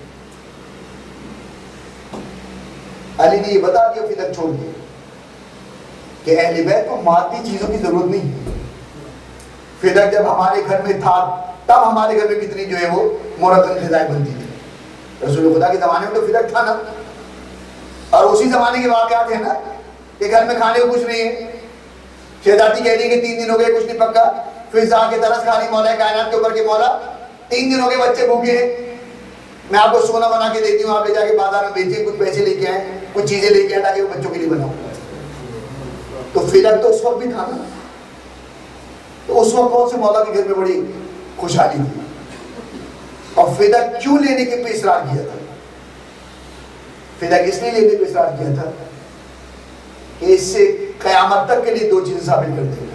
علی نے یہ بتا دیا, فدق چھوڑ دیا کہ اہل بیت کو مادی چیزوں کی ضرورت نہیں ہے. فدق جب ہمارے گھر میں تھا تب ہمارے گھر میں کتنی جو ہے وہ مرتب غذائیں بنتی تھی. رسول خدا کے زمانے میں تو فدق تھا نا, اور اسی زمانے کے واقعات ہیں نا کہ گھر میں کھانے کو کچھ نہیں ہے. شہزادی کہہ دی کہ 3 دن ہو گئے کچھ نہیں پکا, پھر جا کے ترس کھا لی مولا کائنات کے اوپر کہ مولا 3 دن ہو گئے بچے بھوکے ہیں, میں آپ کو سونا بنا کے دیتی ہوں, آپ لے جا کے بازار میں بیچیں, کچھ پیسے لے کے آئیں, کچھ چیزیں لے کے آئیں تاکہ وہ بچوں کے لیے بناؤ. تو فدق تو اس وقت بھی تھا نا. تو اس وقت کون سے مولا کے گھر میں بڑی خوشحالی تھی. اور فدق کیوں لینے کے پہ اصرار کیا تھا؟ فدق اس لیے لینے پہ اصرار کیا تھا کہ اس سے قیامت تک کے لیے 2 چیزیں ثابت کر دیں گے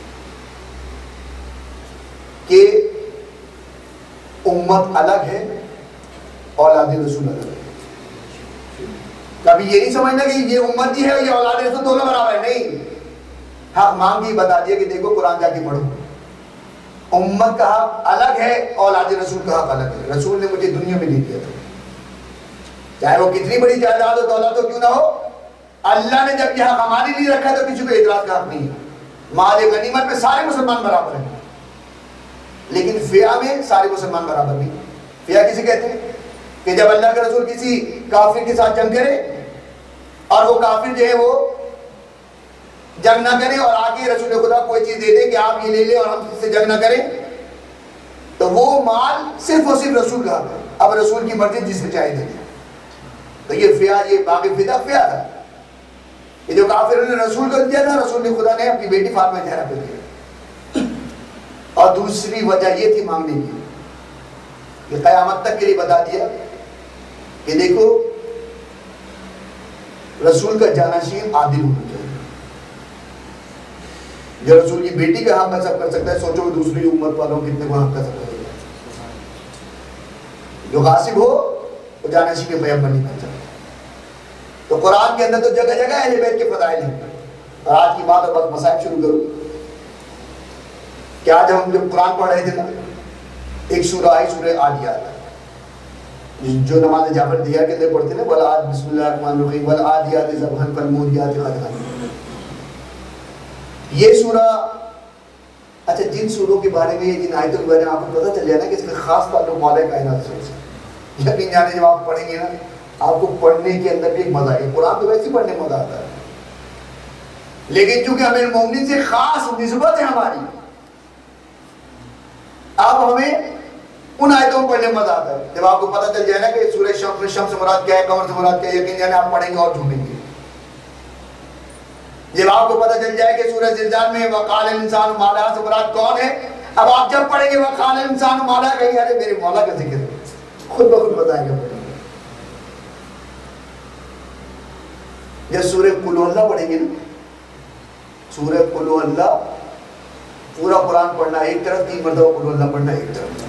کہ امت الگ ہے, اولاد رسول الگ ہے. کبھی یہ نہیں سمجھنا کہ یہ امت ہی ہے اور یہ اولاد رسول دونوں برابر ہے, نہیں. حق مانگ کے بتا دیا کہ دیکھو قرآن جا کے پڑھو, امت کا حق الگ ہے, اولاد رسول کا حق الگ ہے. رسول نے مجھے دنیا میں نہیں دیا تھا, چاہے وہ کتنی بڑی جائیداد ہو, دولت ہو, کیوں نہ ہو. اللہ نے جب یہ حق ہمارے لیے رکھا تو کسی کو اعتراض کا حق نہیں ہے. مال غنیمت میں سارے مسلمان برابر ہیں, لیکن فیہ میں سارے مسلمان برابر نہیں. فیہ کسے کہتے ہیں؟ کہ جب اللہ کا رسول کسی کافر کے ساتھ جنگ کرے اور وہ کافر جو ہے وہ جنگ نہ کرے اور آگے رسول خدا کوئی چیز دے دے کہ آپ یہ لے لیں اور ہم اس سے جنگ نہ کریں, تو وہ مال صرف اور صرف رسول کا حق ہے. اب رسول کی مرضی جس سے چاہے دے دیں. تو یہ فیہ, یہ باقی فدق فیہ تھا. یہ جو کافروں نے رسول کو دیا تھا, رسول نے خدا نے اپنی بیٹی فاطمہ زہرا کو دیا. اور دوسری وجہ یہ تھی مانگنے کی کہ قیامت تک کے لیے بتا دیا کہ دیکھو رسول کا جانشین عادل ہونا چاہیے. جو رسول کی بیٹی کا حق سب کر سکتا ہے, سوچو دوسری امت والوں کتنے کو حق کر سکتا ہے. جو غاصب ہو وہ جانشین کے پیغمبر نہیں کر سکتا. تو قرآن کے اندر تو جگہ جگہ اہل بیت کے فضائل ہیں. اور آج کی بات اور بس مسائل شروع کروں کہ آج ہم جب قرآن پڑھ رہے تھے نا, ایک سورہ آئی, سورہ عادیات. جو نماز جعفر دیار کے اندر پڑھتے ہیں والعاد بسم اللہ الرحمن الرحیم والعادیات ضبحا فالموریات قدحا. یہ سورہ، اچھا جن سوروں کے بارے میں، جن آیتوں کے بارے میں آپ کو پتہ چل جائے نا کہ اس کا خاص تعلق مولا کائنات سے، یقین جانے جب آپ پڑھیں گے نا آپ کو پڑھنے کے اندر بھی ایک مزہ ہے. قرآن تو ویسے ہی پڑھنے میں مزہ آتا ہے، لیکن چونکہ امیر المومنین سے خاص نسبت ہے ہماری، اب ہمیں ان آیتوں کو پڑھنے میں مزہ آتا ہے. جب آپ کو پتہ چل جائے نا کہ سورہ شمس میں شمس سے مراد کیا ہے، قمر سے مراد کیا ہے، یقین جانے آپ پڑھیں گے اور جھومیں گے. جب آپ کو پتہ چل جائے کہ سورہ زلزال میں وقال الانسان ما لہا سے مراد کون ہے، اب آپ جب پڑھیں گے وقال الانسان ما لہا کہیں ارے میرے مولا کا ذکر ہے، خود بخود بتائیں گے. پڑھیں گے جب سورہ قل اللہ پڑھیں گے نا، سورہ قل اللہ پورا قرآن پڑھنا ایک طرف، 3 مرتبہ قل اللہ پڑھنا ایک طرف.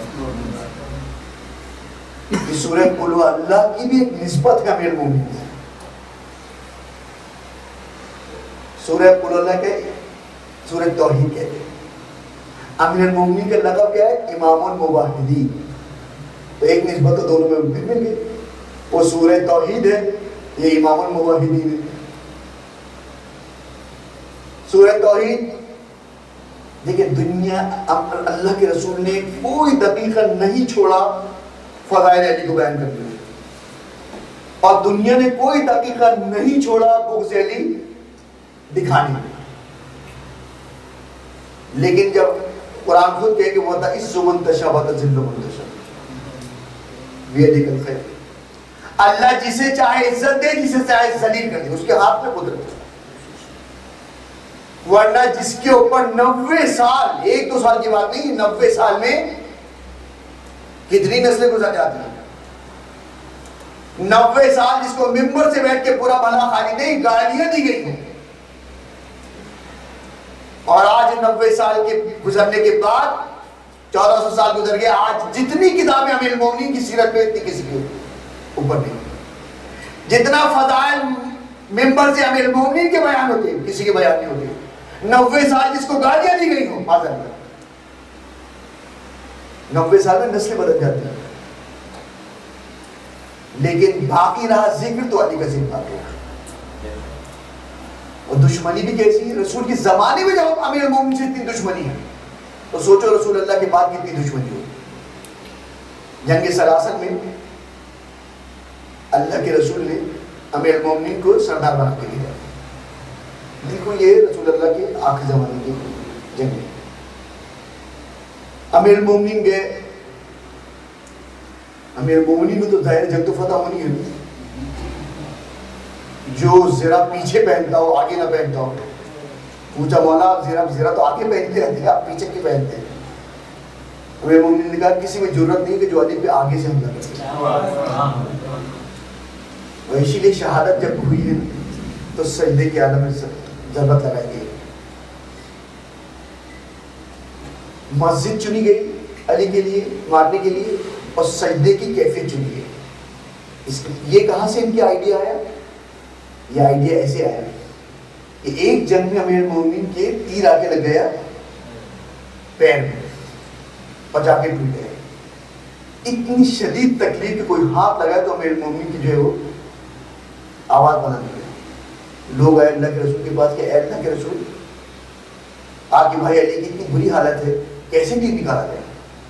اس سورہ قل اللہ کی بھی ایک نسبت ہے امیر المومنین سے. سورہ قل اللہ کیا ہے؟ سورہ توحید کہتے ہیں. امیر المومنین کا لقب کیا ہے؟ امام الموحدین. تو ایک نسبت تو دونوں میں پھر مل گئی، وہ سورہ توحید ہے، یہ امام الموحدین ہے. سورہ توحید دیکھیں، دنیا اللہ کے رسول نے کوئی دقیقہ نہیں چھوڑا فضائل علی کو بیان کرنے میں، اور دنیا نے کوئی دقیقہ نہیں چھوڑا بغض علی دکھانے میں. لیکن جب قرآن خود کہے کہ وَتَعِزُّ مَن تَشَاءُ وَتُذِلُّ مَن تَشَاءُ بِيَدِكَ الْخَيْرُ، اللہ جسے چاہے عزت دے، جسے چاہے ذلیل کر دے، اس کے ہاتھ میں قدرت ہے. ورنہ جس کے اوپر 90 سال، 1-2 سال کی بات نہیں، 90 سال میں کتنی نسلیں گزر جاتی ہیں. 90 سال جس کو ممبر سے بیٹھ کے پورا بھلا خالی نہیں، گالیاں دی گئی ہیں. اور آج 90 سال کے گزرنے کے بعد 1400 سال گزر گئے، آج جتنی کتابیں امیر المومنین کی سیرت میں اتنی کسی کے اوپر نہیں. جتنا فضائل ممبر سے امیر المومنین کے بیان ہوتے ہیں کسی کے بیان نہیں ہوتے. 90 سال جس کو گالیاں دی گئی ہوں، معذرت اللہ، 90 سال میں نسلیں بدل جاتی ہیں، لیکن باقی رہا ذکر تو علی کا ذکر باقی رہا. اور دشمنی بھی کیسی ہے، رسول کے زمانے میں جب امیر المومنین سے اتنی دشمنی ہے تو سوچو رسول اللہ کے بعد کتنی دشمنی ہوگی. جنگ سلاسل میں اللہ کے رسول نے امیر المومنین کو سردار بنا کے دیا. دیکھو یہ رسول اللہ کے آخری زمانے کی جنگ ہے. امیر المومنین گئے، امیر المومنین کو تو ظاہر جنگ تو فتح ہونی ہے، جو زرہ پیچھے پہنتا ہو آگے نہ پہنتا ہو. پوچھا مولا زرہ تو آگے پہنتے رہتے ہیں، آپ پیچھے کی پہنتے ہیں؟ امیر المومنین نے کہا کسی میں جرت نہیں کہ جو علی پہ آگے سے حملہ کرے. اسی لیے شہادت جب ہوئی ہے تو سجدے کے عالم میں ضربت لگائی گئی، مسجد چنی گئی علی کے لیے مارنے کے لیے، اور سجدے کی کیفیت چنی گئی. یہ کہاں سے ان کی آئیڈیا آیا؟ یہ آئیڈیا ایسے آیا کہ ایک جنگ میں امیر المومنین کے تیر آ کے لگ گیا پیر میں اور جا کے ٹوٹ گئے. اتنی شدید تکلیف کہ کوئی ہاتھ لگا تو امیر المومنین کی جو ہے وہ آواز بنا دی. لوگ آئے اللہ کے رسول کے پاس کہ اے اللہ کے رسول، آپ کے بھائی علی کی اتنی بری حالت ہے، کیسے تیر نکالا گیا؟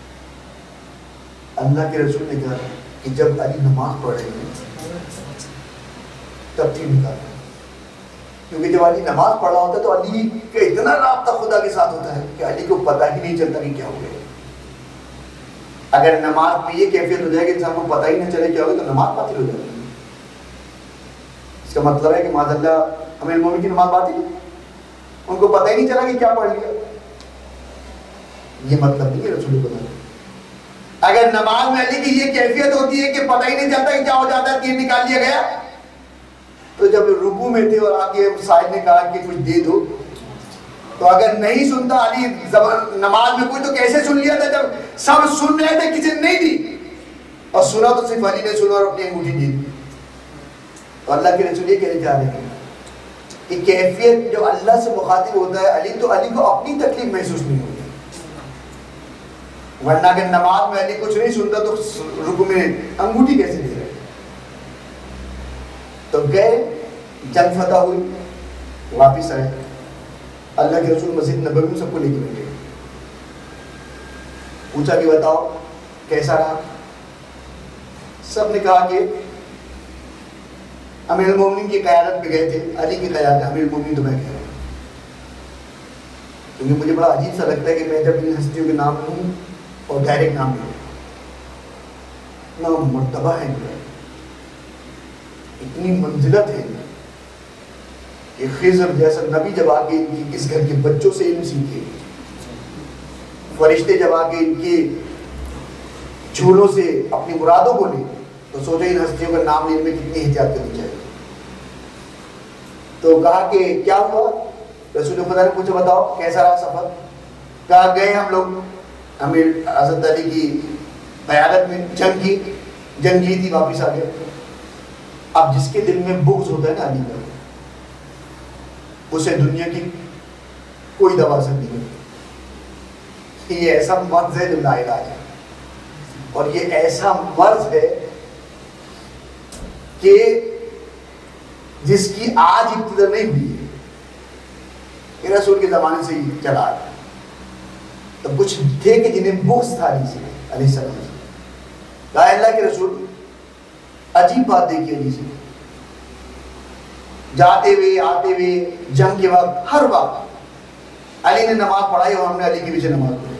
اللہ کے رسول نے کہا کہ جب علی نماز پڑھ رہے ہیں تب تیر نکالا، کیونکہ جب علی نماز پڑھ رہا ہوتا ہے تو علی کا اتنا رابطہ خدا کے ساتھ ہوتا ہے کہ علی کو پتہ ہی نہیں چلتا کہ کیا ہو گیا. اگر نماز میں یہ کیفیت ہو جائے کہ انسان کو پتہ ہی نہ چلے کیا ہوگا تو نماز باطل ہو جائے گی. اس کا مطلب ہے کہ معاذ اللہ امیر المومنین کی نماز باطل ہے، ان کو پتہ ہی نہیں چلا کہ کیا پڑھ لیا. یہ مطلب نہیں ہے رسول کو. اگر نماز میں علی کی یہ کیفیت ہوتی ہے کہ پتہ ہی نہیں چلتا کہ کیا ہو جاتا ہے، تیر نکال لیا گیا، تو جب رکوع میں تھے اور آگے سائد نے کہا کہ کچھ دے دو، تو اگر نہیں سنتا علی نماز میں کوئی تو کیسے سن لیا تھا؟ جب سب سن رہے تھے کسی نے نہیں دی، اور سنا تو صرف علی نے سنا اور اپنی انگوٹھی دی. تو اللہ کے رسول یہ کہنے جا رہے ہیں کہ کیفیت جو اللہ سے مخاطب ہوتا ہے علی، تو علی کو اپنی تکلیف محسوس نہیں ہوتی. ورنہ کہ نماز میں علی کچھ نہیں سنتا تو رکوع میں انگوٹھی کیسے دے رہے؟ تو گئے، جنگ فتح ہوئی، واپس آئے، اللہ کے رسول مسجد نبوی میں سب کو لے کے بیٹھے، پوچھا کہ بتاؤ کیسا رہا؟ سب نے کہا کہ امیر المومنین کی قیادت پہ گئے تھے، علی کی قیادت، امیر المومنین تو میں کہہ رہا ہوں، کیونکہ مجھے بڑا عجیب سا لگتا ہے کہ میں جب ان ہستیوں کے نام لوں اور ڈائریکٹ نام لوں، اتنا مرتبہ ہے، اتنی منزلت ہے کہ خضر جیسا نبی جب آ کے ان کی اس گھر کے بچوں سے علم سیکھے، فرشتے جب آ کے ان کے جھولوں سے اپنی مرادوں کو لے، تو سوچو ان ہستیوں کا نام لینے میں کتنی احتیاط کرنی چاہیے۔ تو کہا کہ کیا ہوا؟ رسول خدا نے پوچھا بتاؤ کیسا رہا سفر؟ کہا گئے ہم لوگ امیر حضرت علی کی قیادت میں، جنگ کی تھی، واپس آ گئے۔ اب جس کے دل میں بغض ہوتا ہے نا علی کا، اسے دنیا کی کوئی دوا اثر نہیں کرتی۔ یہ ایسا مرض ہے جو لا علاج ہے، اور یہ ایسا مرض ہے کہ جس کی آج ابتدا نہیں ہوئی ہے، یہ رسول کے زمانے سے ہی چلا آتا ہے۔ تو کچھ تھے کہ جنہیں بغض تھا علی سے، علیہ السلام سے، کہا اللہ کے رسول عجیب بات دیکھی علی سے، جاتے ہوئے آتے ہوئے جنگ کے وقت ہر وقت علی نے نماز پڑھائی اور ہم نے علی کے پیچھے نماز پڑھی،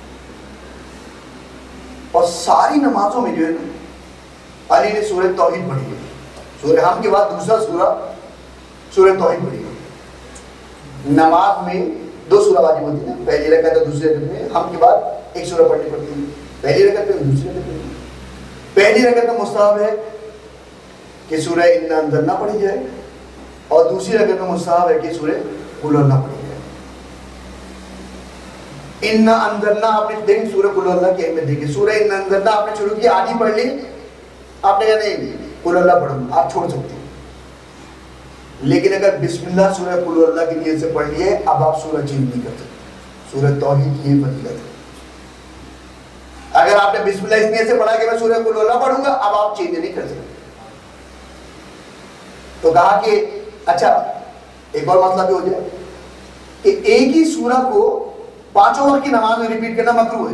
اور ساری نمازوں میں جو ہے نا علی نے سورہ توحید پڑھی ہے، سورہ حمد کے بعد دوسرا سورہ توحید پڑھی ہے۔ نماز میں 2 سورہ واجب ہوتی ہے نا، پہلی رکعت اور دوسری رکعت میں، حمد کے بعد 1 سورہ پڑھنی پڑتی ہے، پہلی رکعت میں دوسری رکعت میں۔ پہلی رکعت میں مستحب ہے کہ سورہ انا انزلنا پڑھی جائے، اور دوسری رکعت میں مستحب ہے کہ سورہ قل اللہ پڑھی جائے۔ انا انزلنا آپ نے دیکھ سورہ قل اللہ کی اہمیت دیکھی، سورہ انا انزلنا آپ نے شروع کی، آدھی پڑھ لی، آپ نے کہا نہیں قل اللہ پڑھوں، آپ چھوڑ سکتے ہیں، لیکن اگر بسم اللہ سورہ قل اللہ کی نیت سے پڑھ لیے، اب آپ سورہ چینج نہیں کر سکتے، سورہ توحید کی یہ فضیلت ہے۔ اگر آپ نے بسم اللہ اس نیت سے پڑھا کہ میں سورہ قل اللہ پڑھوں گا، اب آپ چینج نہیں کر سکتے۔ تو کہا کہ اچھا ایک اور مسئلہ بھی ہو جائے کہ ایک ہی سورہ کو 5 وقت کی نماز میں ریپیٹ کرنا مکروہ ہے۔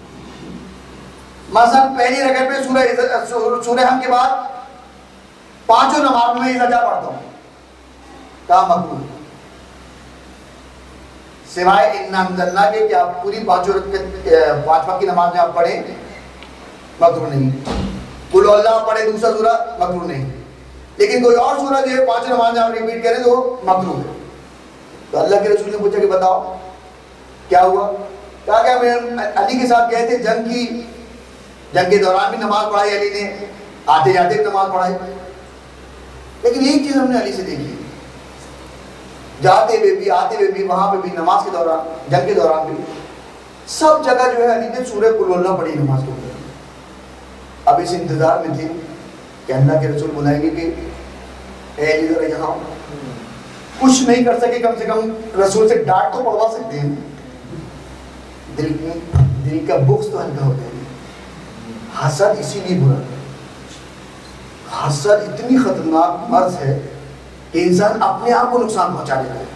مثلا پہلی رکعت میں سورہ حمد کے بعد 5 نماز میں اذا جا پڑھتا ہوں، کہا مکروہ ہے، سوائے انا انزلنا کے کہ آپ پوری 5 وقت کی نماز میں آپ پڑھیں، مکروہ نہیں۔ قل اللہ پڑھیں دوسرا سورہ، مکروہ نہیں، لیکن کوئی اور سورہ جو ہے 5 نماز میں آپ ریپیٹ کریں تو مکروہ ہے۔ تو اللہ کے رسول نے پوچھا کہ بتاؤ کیا ہوا؟ کہا کہ ہم علی کے ساتھ گئے تھے، جنگ کے دوران بھی نماز پڑھائی علی نے، آتے جاتے بھی نماز پڑھائی، لیکن ایک چیز ہم نے علی سے دیکھی، جاتے ہوئے بھی آتے ہوئے بھی، وہاں پہ بھی، نماز کے دوران، جنگ کے دوران بھی، سب جگہ جو ہے علی نے سورہ قل اللہ پڑھی نماز کے اندر۔ اب اس انتظار میں تھے کہ اللہ کے رسول بلائیں گے کہ اے علی ذرا یہاں، کچھ نہیں کر سکے، کم سے کم رسول سے ڈانٹ تو پڑوا سکتے ہیں، دل کا بغض تو ہلکا ہوتا ہے۔ حسد اسی لیے برا ہے، حسد اتنی خطرناک مرض ہے کہ انسان اپنے آپ کو نقصان پہنچا دیتا ہے۔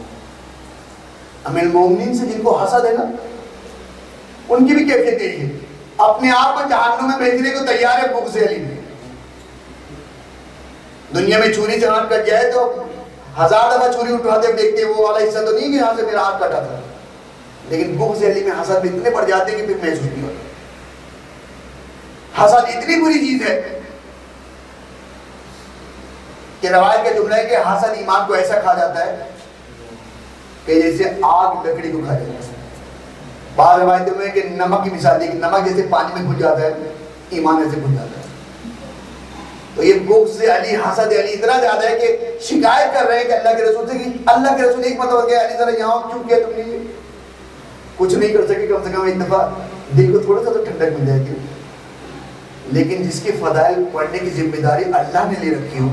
امیر المومنین سے جن کو حسد ہے نا، ان کی بھی کیفیت یہی ہے، اپنے آپ کو جہنم میں بھیجنے کو تیار ہے بغض علی میں۔ دنیا میں چھری سے ہاتھ کٹ جائے تو 1000 دفعہ چھری اٹھاتے دیکھتے، وہ والا حصہ تو نہیں کہ یہاں سے میرا ہاتھ کٹا تھا، لیکن بغض علی میں حسد اتنے بڑھ جاتے ہیں کہ پھر محسوس نہیں ہوتا۔ حسد اتنی بری چیز ہے کہ روایت کا جملہ ہے کہ حسد ایمان کو ایسا کھا جاتا ہے کہ جیسے آگ لکڑی کو کھا جاتا ہے۔ بعض روایتوں میں کہ نمک کی مثال دی کہ نمک جیسے پانی میں گھل جاتا ہے، ایمان ایسے گھل جاتا ہے۔ تو یہ بغض علی، حسد علی اتنا زیادہ ہے کہ شکایت کر رہے ہیں کہ اللہ کے رسول سے کہ اللہ کے رسول ایک مرتبہ گیا علی ذرا یہاں کیوں کیا تم نے، کچھ نہیں کر سکے، کم سے کم ایک دفعہ دل کو تھوڑا سا تو ٹھنڈک مل جائے گی۔ لیکن جس کے فضائل پڑھنے کی ذمہ داری اللہ نے لے رکھی ہو،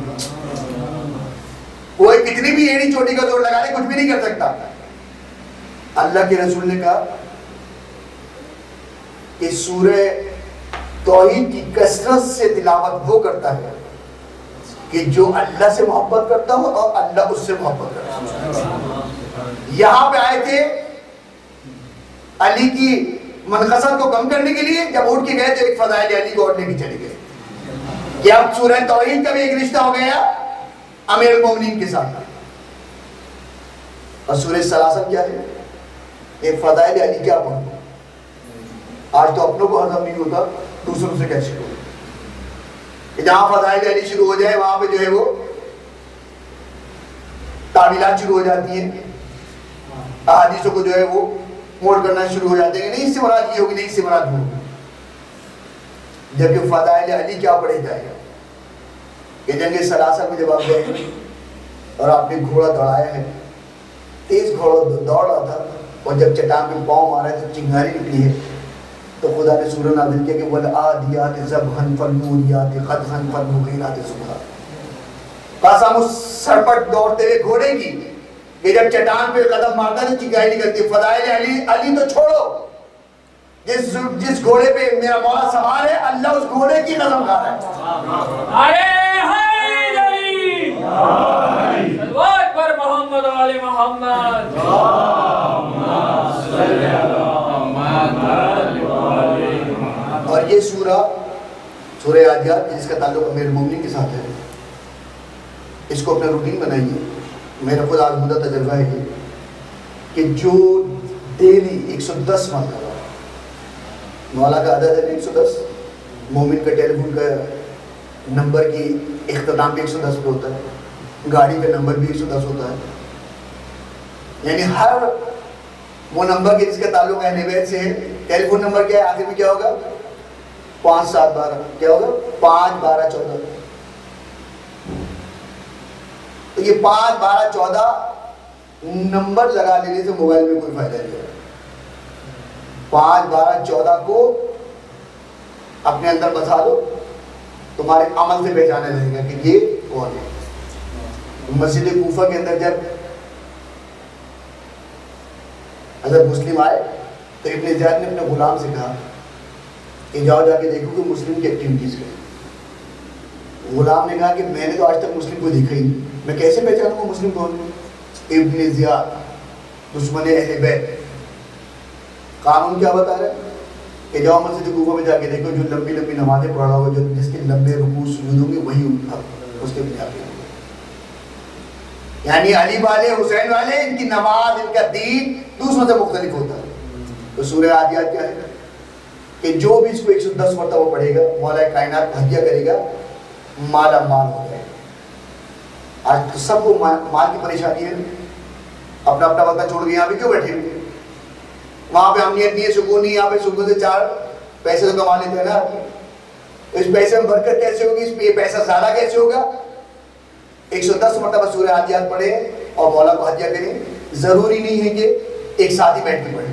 کوئی کتنی بھی ایڑی چوٹی کا زور لگا لے کچھ بھی نہیں کر سکتا۔ اللہ کے رسول نے کہا کہ سورہ توحید کی کثرت سے تلاوت وہ کرتا ہے کہ جو اللہ سے محبت کرتا ہو اور اللہ اس سے محبت کرتا ہو۔ یہاں پہ آئے تھے علی کی منقصد کو کم کرنے کے لیے، جب اٹھ کے گئے تو ایک فضائل علی کو اور لے کے چلے گئے کہ اب سورہ توحید کا بھی ایک رشتہ ہو گیا امیر المومنین کے ساتھ۔ اور سورہ سلاسل کیا ہے؟ ایک فضائل علی کیا پڑھو؟ آج تو اپنوں کو ہضم نہیں ہوتا، دوسروں سے کیسے ہو؟ کہ جہاں فضائل علی شروع ہو جائے وہاں پہ جو ہے وہ تعویلات شروع ہو جاتی ہیں، احادیثوں کو جو ہے وہ موڑ کرنا شروع ہو جاتے ہیں کہ نہیں اس سے مراد یہ ہوگی، نہیں اس سے مراد وہ ہوگی۔ جبکہ فضائل علی کیا پڑھے جائے گا کہ جنگ سلاسل میں جب آپ گئے اور آپ نے گھوڑا دوڑایا ہے، تیز گھوڑا دوڑ رہا تھا اور جب چٹان پہ پاؤں مارا ہے تو چنگاری نکلی ہے، تو خدا نے سورہ نازل کیا کہ وَالْعَادِيَاتِ ضَبْحًا فَالْمُورِيَاتِ قَدْحًا فَالْمُغِيرَاتِ صُبْحًا۔ قسم اس سرپٹ دوڑتے ہوئے گھوڑے کی کہ جب چٹان پہ قدم مارتا ہے تو چنگاری نکلتی ہے۔ فضائل علی تو چھوڑو، جس گھوڑے پہ میرا مولا سوار ہے اللہ اس گھوڑے کی قسم کھا رہا ہے۔ صلوات پر محمد و آل محمد۔ اور یہ سورہ عادیات جس کا تعلق امیر المومنین کے ساتھ ہے، اس کو اپنا روٹین بنائیے۔ میرا خود آزمودہ تجربہ ہے یہ کہ جو ڈیلی 110 مرتبہ مولا کا عدد ہے 110، مومن کا ٹیلی فون کا نمبر کی اختتام بھی 110 پہ ہوتا ہے، گاڑی کا نمبر بھی 110 ہوتا ہے، یعنی ہر وہ نمبر کے جس کا تعلق اہل بیت سے ہے۔ ٹیلی فون نمبر کیا ہے؟ آخر میں کیا ہوگا؟ 5712 کیا ہوگا؟ 51214۔ تو یہ 51214 نمبر لگا لینے سے موبائل میں کوئی فائدہ نہیں ہے۔ 51214 کو اپنے اندر بسا دو، تمہارے عمل سے پہچانا جائے گا کہ یہ کون ہے۔ مسجد کوفہ کے اندر جب حضرت مسلم آئے تو ابن زیاد نے اپنے غلام سے کہا کہ جاؤ جا کے دیکھو کہ مسلم کی ایکٹیویٹیز کریں۔ غلام نے کہا کہ میں نے تو آج تک مسلم کو دیکھا ہی نہیں، میں کیسے پہچانوں گا مسلم کون ہے؟ ابن زیاد دشمن اہل بیت قانون کیا بتا رہا ہے کہ جاؤ مسجد کوفہ میں جا کے دیکھو جو لمبی لمبی نمازیں پڑھ رہا ہو، جو جس کے لمبے رکوع سجود ہوں گے وہی اس کے بنیاد پہ، یعنی علی والے حسین والے ان کی نماز ان کا دین دوسروں سے مختلف ہوتا ہے۔ تو سورہ عادیات کیا ہے کہ جو بھی اس کو 110 مرتبہ پڑھے گا مولا کائنات ہدیہ کرے گا، مالا مال ہو جائے گا۔ آج تو سب کو مال کی پریشانی ہے، اپنا اپنا وقت چھوڑ کے یہاں پہ کیوں بیٹھے ہوئے؟ وہاں پہ امنیت نہیں ہے، سکون نہیں، یہاں پہ سکون سے 4 پیسے تو کما لیتے ہیں نا۔ اس پیسے میں برکت کیسے ہوگی؟ اس پہ یہ پیسہ زیادہ کیسے ہوگا؟ 110 مرتبہ سورہ عادیات پڑھیں اور مولا کو ہدیہ کریں۔ ضروری نہیں ہے کہ ایک ساتھ ہی بیٹھ کے پڑھیں۔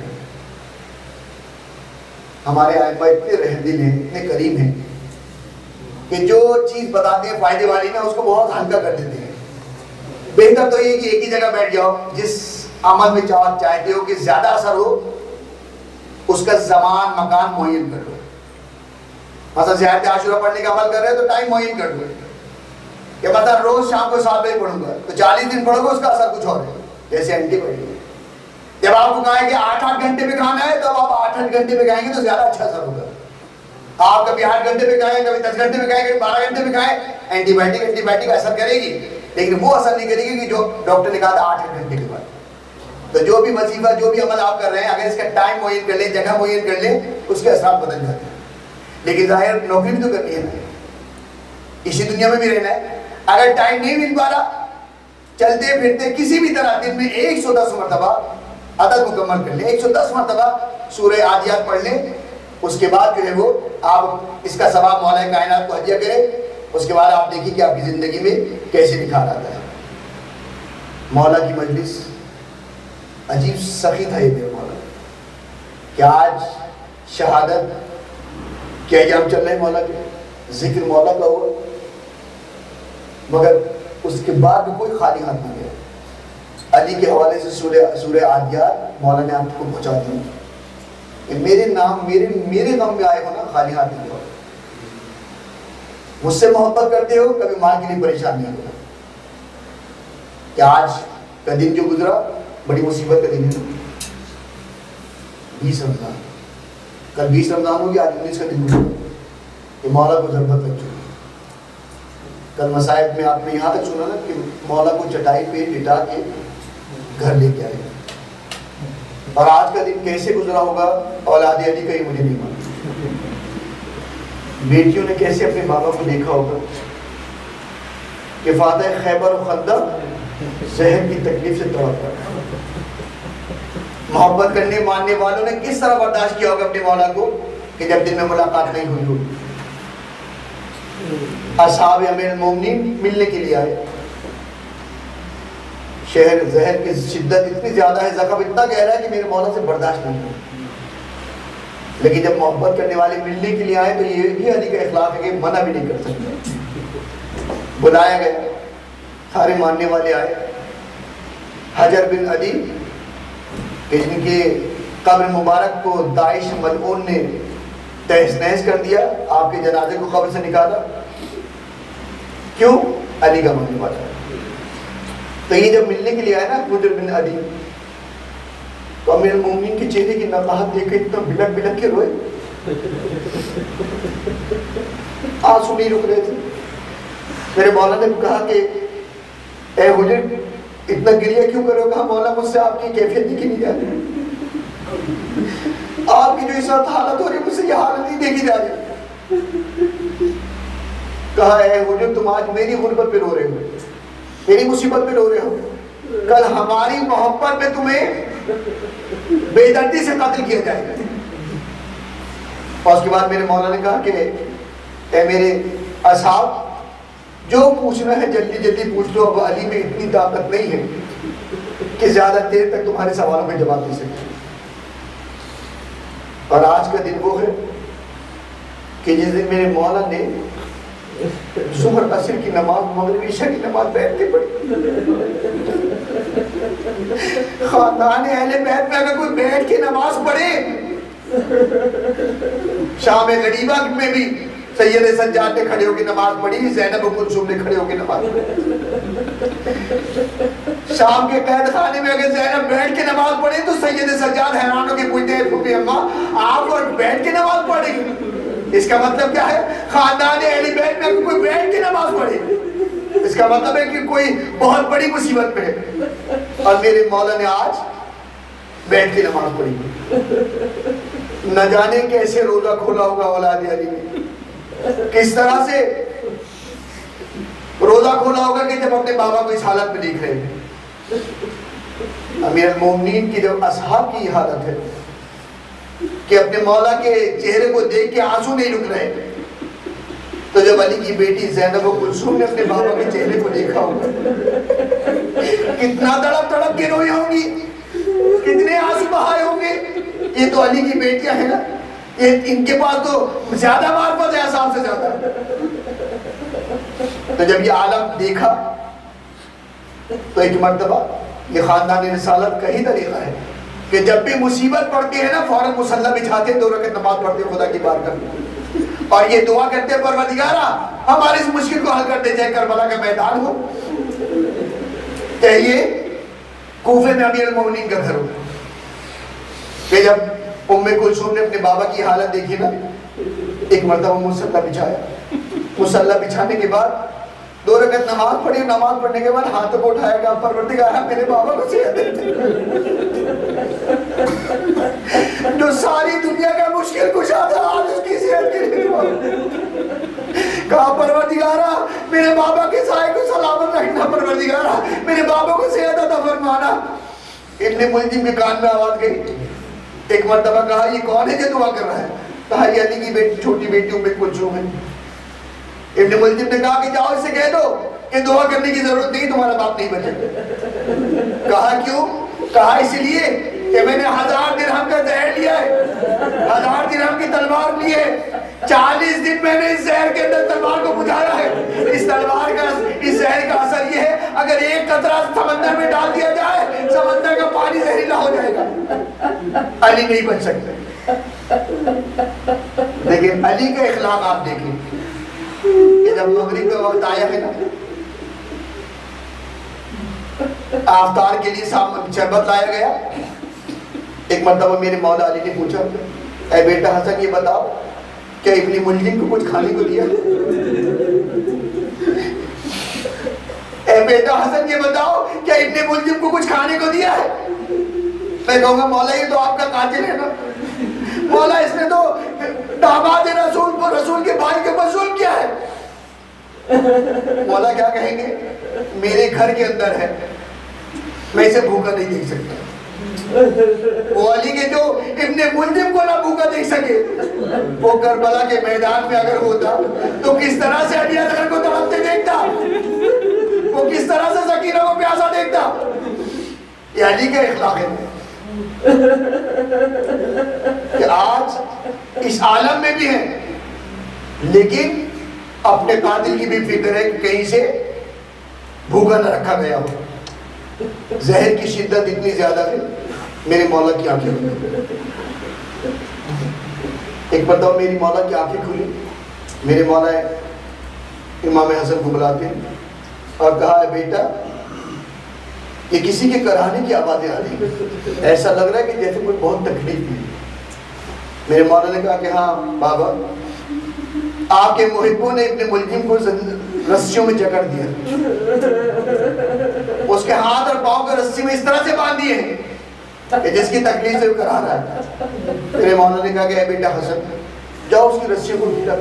ہمارے ائمہ اتنے رحم دل ہیں، اتنے کریم ہیں کہ جو چیز بتاتے ہیں فائدے والی نا اس کو بہت ہلکا کر دیتے ہیں۔ بہتر تو یہ کہ ایک ہی جگہ بیٹھ جاؤ، جس عمل میں چاہتے ہو کہ زیادہ اثر ہو اس کا زمان مکان معین کر لو۔ مثلا زیارت عاشورہ پڑھنے کا عمل کر رہے ہیں تو ٹائم معین کر لو کہ مثلا روز شام کو 7 بجے پڑھوں گا تو 40 دن پڑھو گا، اس کا اثر کچھ اور ہے۔ جیسے اینٹی بائیوٹک، جب آپ کو کہا ہے کہ 8 گھنٹے پہ کھانا ہے تو اب آپ 8 گھنٹے پہ کھائیں گے تو زیادہ اچھا اثر ہوگا۔ آپ کبھی 8 گھنٹے پہ کھائیں، کبھی 10 گھنٹے پہ کھائیں، کبھی 12 گھنٹے پہ کھائیں، اینٹی بائیوٹک اثر کرے گی لیکن وہ اثر نہیں کرے گی کہ جو ڈاکٹر نے کہا تھا 8 گھنٹے کے بعد۔ تو جو بھی وظیفہ جو بھی عمل آپ کر رہے ہیں اگر اس کا ٹائم معین کر لیں، جگہ معین کر لیں، اس کے اثرات بدل جاتے ہیں۔ لیکن ظاہر نوکری بھی تو کرنی ہے نا، اسی دنیا میں بھی رہنا ہے۔ اگر ٹائم نہیں مل پا رہا، چلتے پھرتے کسی بھی طرح دن میں 110 مرتبہ عدد مکمل کر لیں، 110 مرتبہ سورہ عادیات پڑھ لیں، اس کے بعد جو ہے وہ آپ اس کا ثواب مولا کائنات کو ہدیہ کریں۔ اس کے بعد آپ دیکھیں کہ آپ کی زندگی میں کیسے نکھار آتا ہے۔ مولا کی مجلس عجیب سخی تھا یہ میرے مولا کہ آج شہادت کے ایام چل رہے ہیں، مولا کے ذکر مولا کا ہوا، مگر اس کے بعد بھی کوئی خالی ہاتھ نہیں گیا۔ علی کے حوالے سے سورہ عادیات مولا نے آپ کو پہنچا دی میرے نام میرے غم میں آئے ہو نا خالی ہاتھ نہیں جاؤ. مجھ سے محبت کرتے ہو کبھی ماں کے لیے پریشان نہیں ہوگا. کہ آج کا دن جو گزرا بڑی مصیبت کا دن ہے. 20 رمضان, کل 20 رمضان ہوگی, آج 19 کا دن گزرا. کہ مولا کو ضرورت لگ چکی. کل مصائب میں آپ نے یہاں تک سنا نا کہ مولا کو چٹائی پہ لٹا کے گھر لے کے آئے. اور آج کا دن کیسے گزرا ہوگا اولاد علی کا ہی مجھے نہیں معلوم. بیٹیوں نے کیسے اپنے بابا کو دیکھا ہوگا کہ فاتح خیبر و خندق زہر کی تکلیف سے تڑپ کر. محبت کرنے ماننے والوں نے کس طرح برداشت کیا ہوگا اپنے مولا کو کہ جب دن میں ملاقات نہیں ہوئی ہوگی. اصحاب امیر المومنین ملنے کے لیے آئے. شہر زہر کی شدت اتنی زیادہ ہے, زخم اتنا گہرا ہے کہ میرے مولا سے برداشت نہیں ہو. لیکن جب محبت کرنے والے ملنے کے لیے آئے تو یہ بھی علی کا اخلاق ہے کہ منع بھی نہیں کر سکتے. بلایا گیا, سارے ماننے والے آئے. حجر بن علی کہ جن کے قبر مبارک کو داعش ملعون نے تہس نہس کر دیا, آپ کے جنازے کو قبر سے نکالا. کیوں؟ علی کا ماننے والا. تو یہ جب ملنے کے لیے آئے نا حجر بن علی, تو امیر المومنین کے چہرے کی نقاہت دیکھ کے اتنا بلک بلک کے روئے, آنسو نہیں رک رہے تھے. میرے مولا نے کہا کہ اے حجر اتنا گریہ کیوں کرو؟ کہا مولا مجھ سے آپ کی کیفیت دیکھی نہیں جا رہی, آپ کی جو اس وقت حالت ہو رہی ہے مجھ سے یہ حالت نہیں دیکھی جا رہی. کہا اے حجر تم آج میری غربت پہ رو رہے ہو, میری مصیبت پہ رو رہے ہو, کل ہماری محبت میں تمہیں بے دردی سے قتل کیا جائے گا. اور اس کے بعد میرے مولا نے کہا کہ اے میرے اصحاب جو پوچھنا ہے جلدی جلدی پوچھ لو, اب علی میں اتنی طاقت نہیں ہے کہ زیادہ دیر تک تمہارے سوالوں میں جواب دے سکے. اور آج کا دن وہ ہے کہ جس دن میرے مولا نے ظہر عصر کی نماز مغرب عشاء کی نماز بیٹھ کے پڑھی. خاندان اہل بیت میں اگر کوئی بیٹھ کے نماز پڑھے, شام غریبہ میں بھی سید سجاد نے کھڑے ہو کے نماز پڑھی, زینب و کلثوم نے کھڑے ہو کے نماز پڑھی. شام کے قید خانے میں اگر زینب بیٹھ کے نماز پڑھے تو سید سجاد حیران ہو کے پوچھتے ہیں پھوپھی اماں آپ اور بیٹھ کے نماز پڑھیں گے؟ اس کا مطلب کیا ہے؟ خاندان اہل بیت میں کوئی بیٹھ کے نماز پڑھے, اس کا مطلب ہے کہ کوئی بہت بڑی مصیبت پہ ہے. اور میرے مولا نے آج بیٹھ کے نماز پڑھی. نہ جانے کیسے روزہ کھولا ہوگا اولاد علی نے, کس طرح سے روزہ کھولا ہوگا کہ جب اپنے بابا کو اس حالت میں دیکھ رہے ہیں. امیر المومنین کی جب اصحاب کی حالت ہے کہ اپنے مولا کے چہرے کو دیکھ کے آنسو نہیں رک رہے, تو جب علی کی بیٹی زینب و کلثوم نے اپنے بابا کے چہرے کو دیکھا ہوگا کتنا تڑپ تڑپ کے روئی ہوں گی, کتنے آنسو بہائے ہوں گے. یہ تو علی کی بیٹیاں ہیں نا, یہ ان کے پاس تو زیادہ معرفت ہے اصحاب سے زیادہ. تو جب یہ عالم دیکھا تو ایک مرتبہ یہ خاندان رسالت کا ہی طریقہ ہے کہ جب بھی مصیبت پڑتی ہے نا فوراً مصلی بچھاتے ہیں, 2 رکعت نماز پڑھتے ہیں خدا کی بارگاہ میں, اور یہ دعا کرتے ہیں پروردگارا ہمارے اس مشکل کو حل کر دے, چاہے کربلا کا میدان ہو, چاہے یہ کوفے میں امیر المومنین کا گھر ہو. کہ جب ام کلثوم نے اپنے بابا کی حالت دیکھی نا, ایک مرتبہ مصلی بچھایا, مصلی بچھانے کے بعد 2 رکعت نماز پڑھی, نماز پڑھنے کے بعد ہاتھوں کو اٹھایا گیا, پروردگارا میرے بابا کو صحت دے. جو ساری دنیا کا مشکل کشا تھا آج اس کی صحت کے لیے دعا. کہا پروردگارا میرے بابا کے سائے کو سلامت رکھنا, پروردگارا میرے بابا کو صحت عطا فرمانا. ابن ملجم کے کان میں آواز گئی. ایک مرتبہ کہا یہ کون ہے جو دعا کر رہا ہے؟ کہا یہ علی کی بیٹی چھوٹی بیٹی ام کلثوم ہے. ابن ملجم نے کہا کہ جاؤ اس سے کہہ دو کہ دعا کرنے کی ضرورت نہیں, تمہارا باپ نہیں بچے. کہا کیوں؟ کہا اس لیے کہ میں نے 1000 درہم کا زہر لیا ہے, 1000 درہم کی تلوار لی ہے, 40 دن میں نے اس زہر کے اندر تلوار کو بجھایا ہے. اس تلوار کا اس زہر کا اثر یہ ہے اگر ایک قطرہ سمندر میں ڈال دیا جائے سمندر کا پانی زہریلا ہو جائے گا. علی نہیں بچ سکتے. لیکن علی کا اخلاق آپ دیکھیں کہ جب مغرب کا وقت آیا ہے نا، افطار کے لیے شربت لایا گیا. ایک مرتبہ میرے مولا علی نے پوچھا، اے بیٹا حسن یہ بتاؤ کیا ابن ملجم کو کچھ کھانے کو دیا؟ اے بیٹا حسن یہ بتاؤ کیا ابن ملجم کو کچھ کھانے کو دیا ہے؟ میں کہوں گا مولا یہ تو آپ کا قاتل ہے نا، مولا اس نے تو داماد رسول کو، رسول کے بھائی کے اوپر ظلم کیا ہے. مولا کیا کہیں گے؟ میرے گھر کے اندر ہے، میں اسے بھوکا نہیں دیکھ سکتا. وہ علی کے جو ابن ملجم کو نہ بھوکا دیکھ سکے، وہ کربلا کے میدان میں اگر ہوتا تو کس طرح سے علی اصغر کو تڑپتے دیکھتا، وہ کس طرح سے سکینہ کو پیاسا دیکھتا. یہ علی کا اخلاق ہے کہ آج اس عالم میں بھی ہیں لیکن اپنے قاتل کی بھی فکر ہے کہ کہیں سے بھوکا نہ رکھا گیا ہو. زہر کی شدت اتنی زیادہ ہے میرے مولا کی آنکھیں کھلی. ایک مرتبہ میری مولا کی آنکھیں کھلی. میرے مولا امام حسن کو بلاتے ہیں اور کہا ہے بیٹا یہ کسی کے کرانے کی آوازیں آ رہی ہیں، ایسا لگ رہا ہے کہ جیسے کوئی بہت تکلیف ہے. میرے مولا نے کہا کہ ہاں بابا آپ کے محبوں نے ابن ملجم کو رسیوں میں جکڑ دیا، اس کے ہاتھ اور پاؤں کو رسی میں اس طرح سے باندھ دیے ہیں کہ جس کی تکلیف سے وہ کرا رہا ہے. میرے مولا نے کہا کہ اے بیٹا حسن جاؤ اس کی رسیوں کو ڈھیلا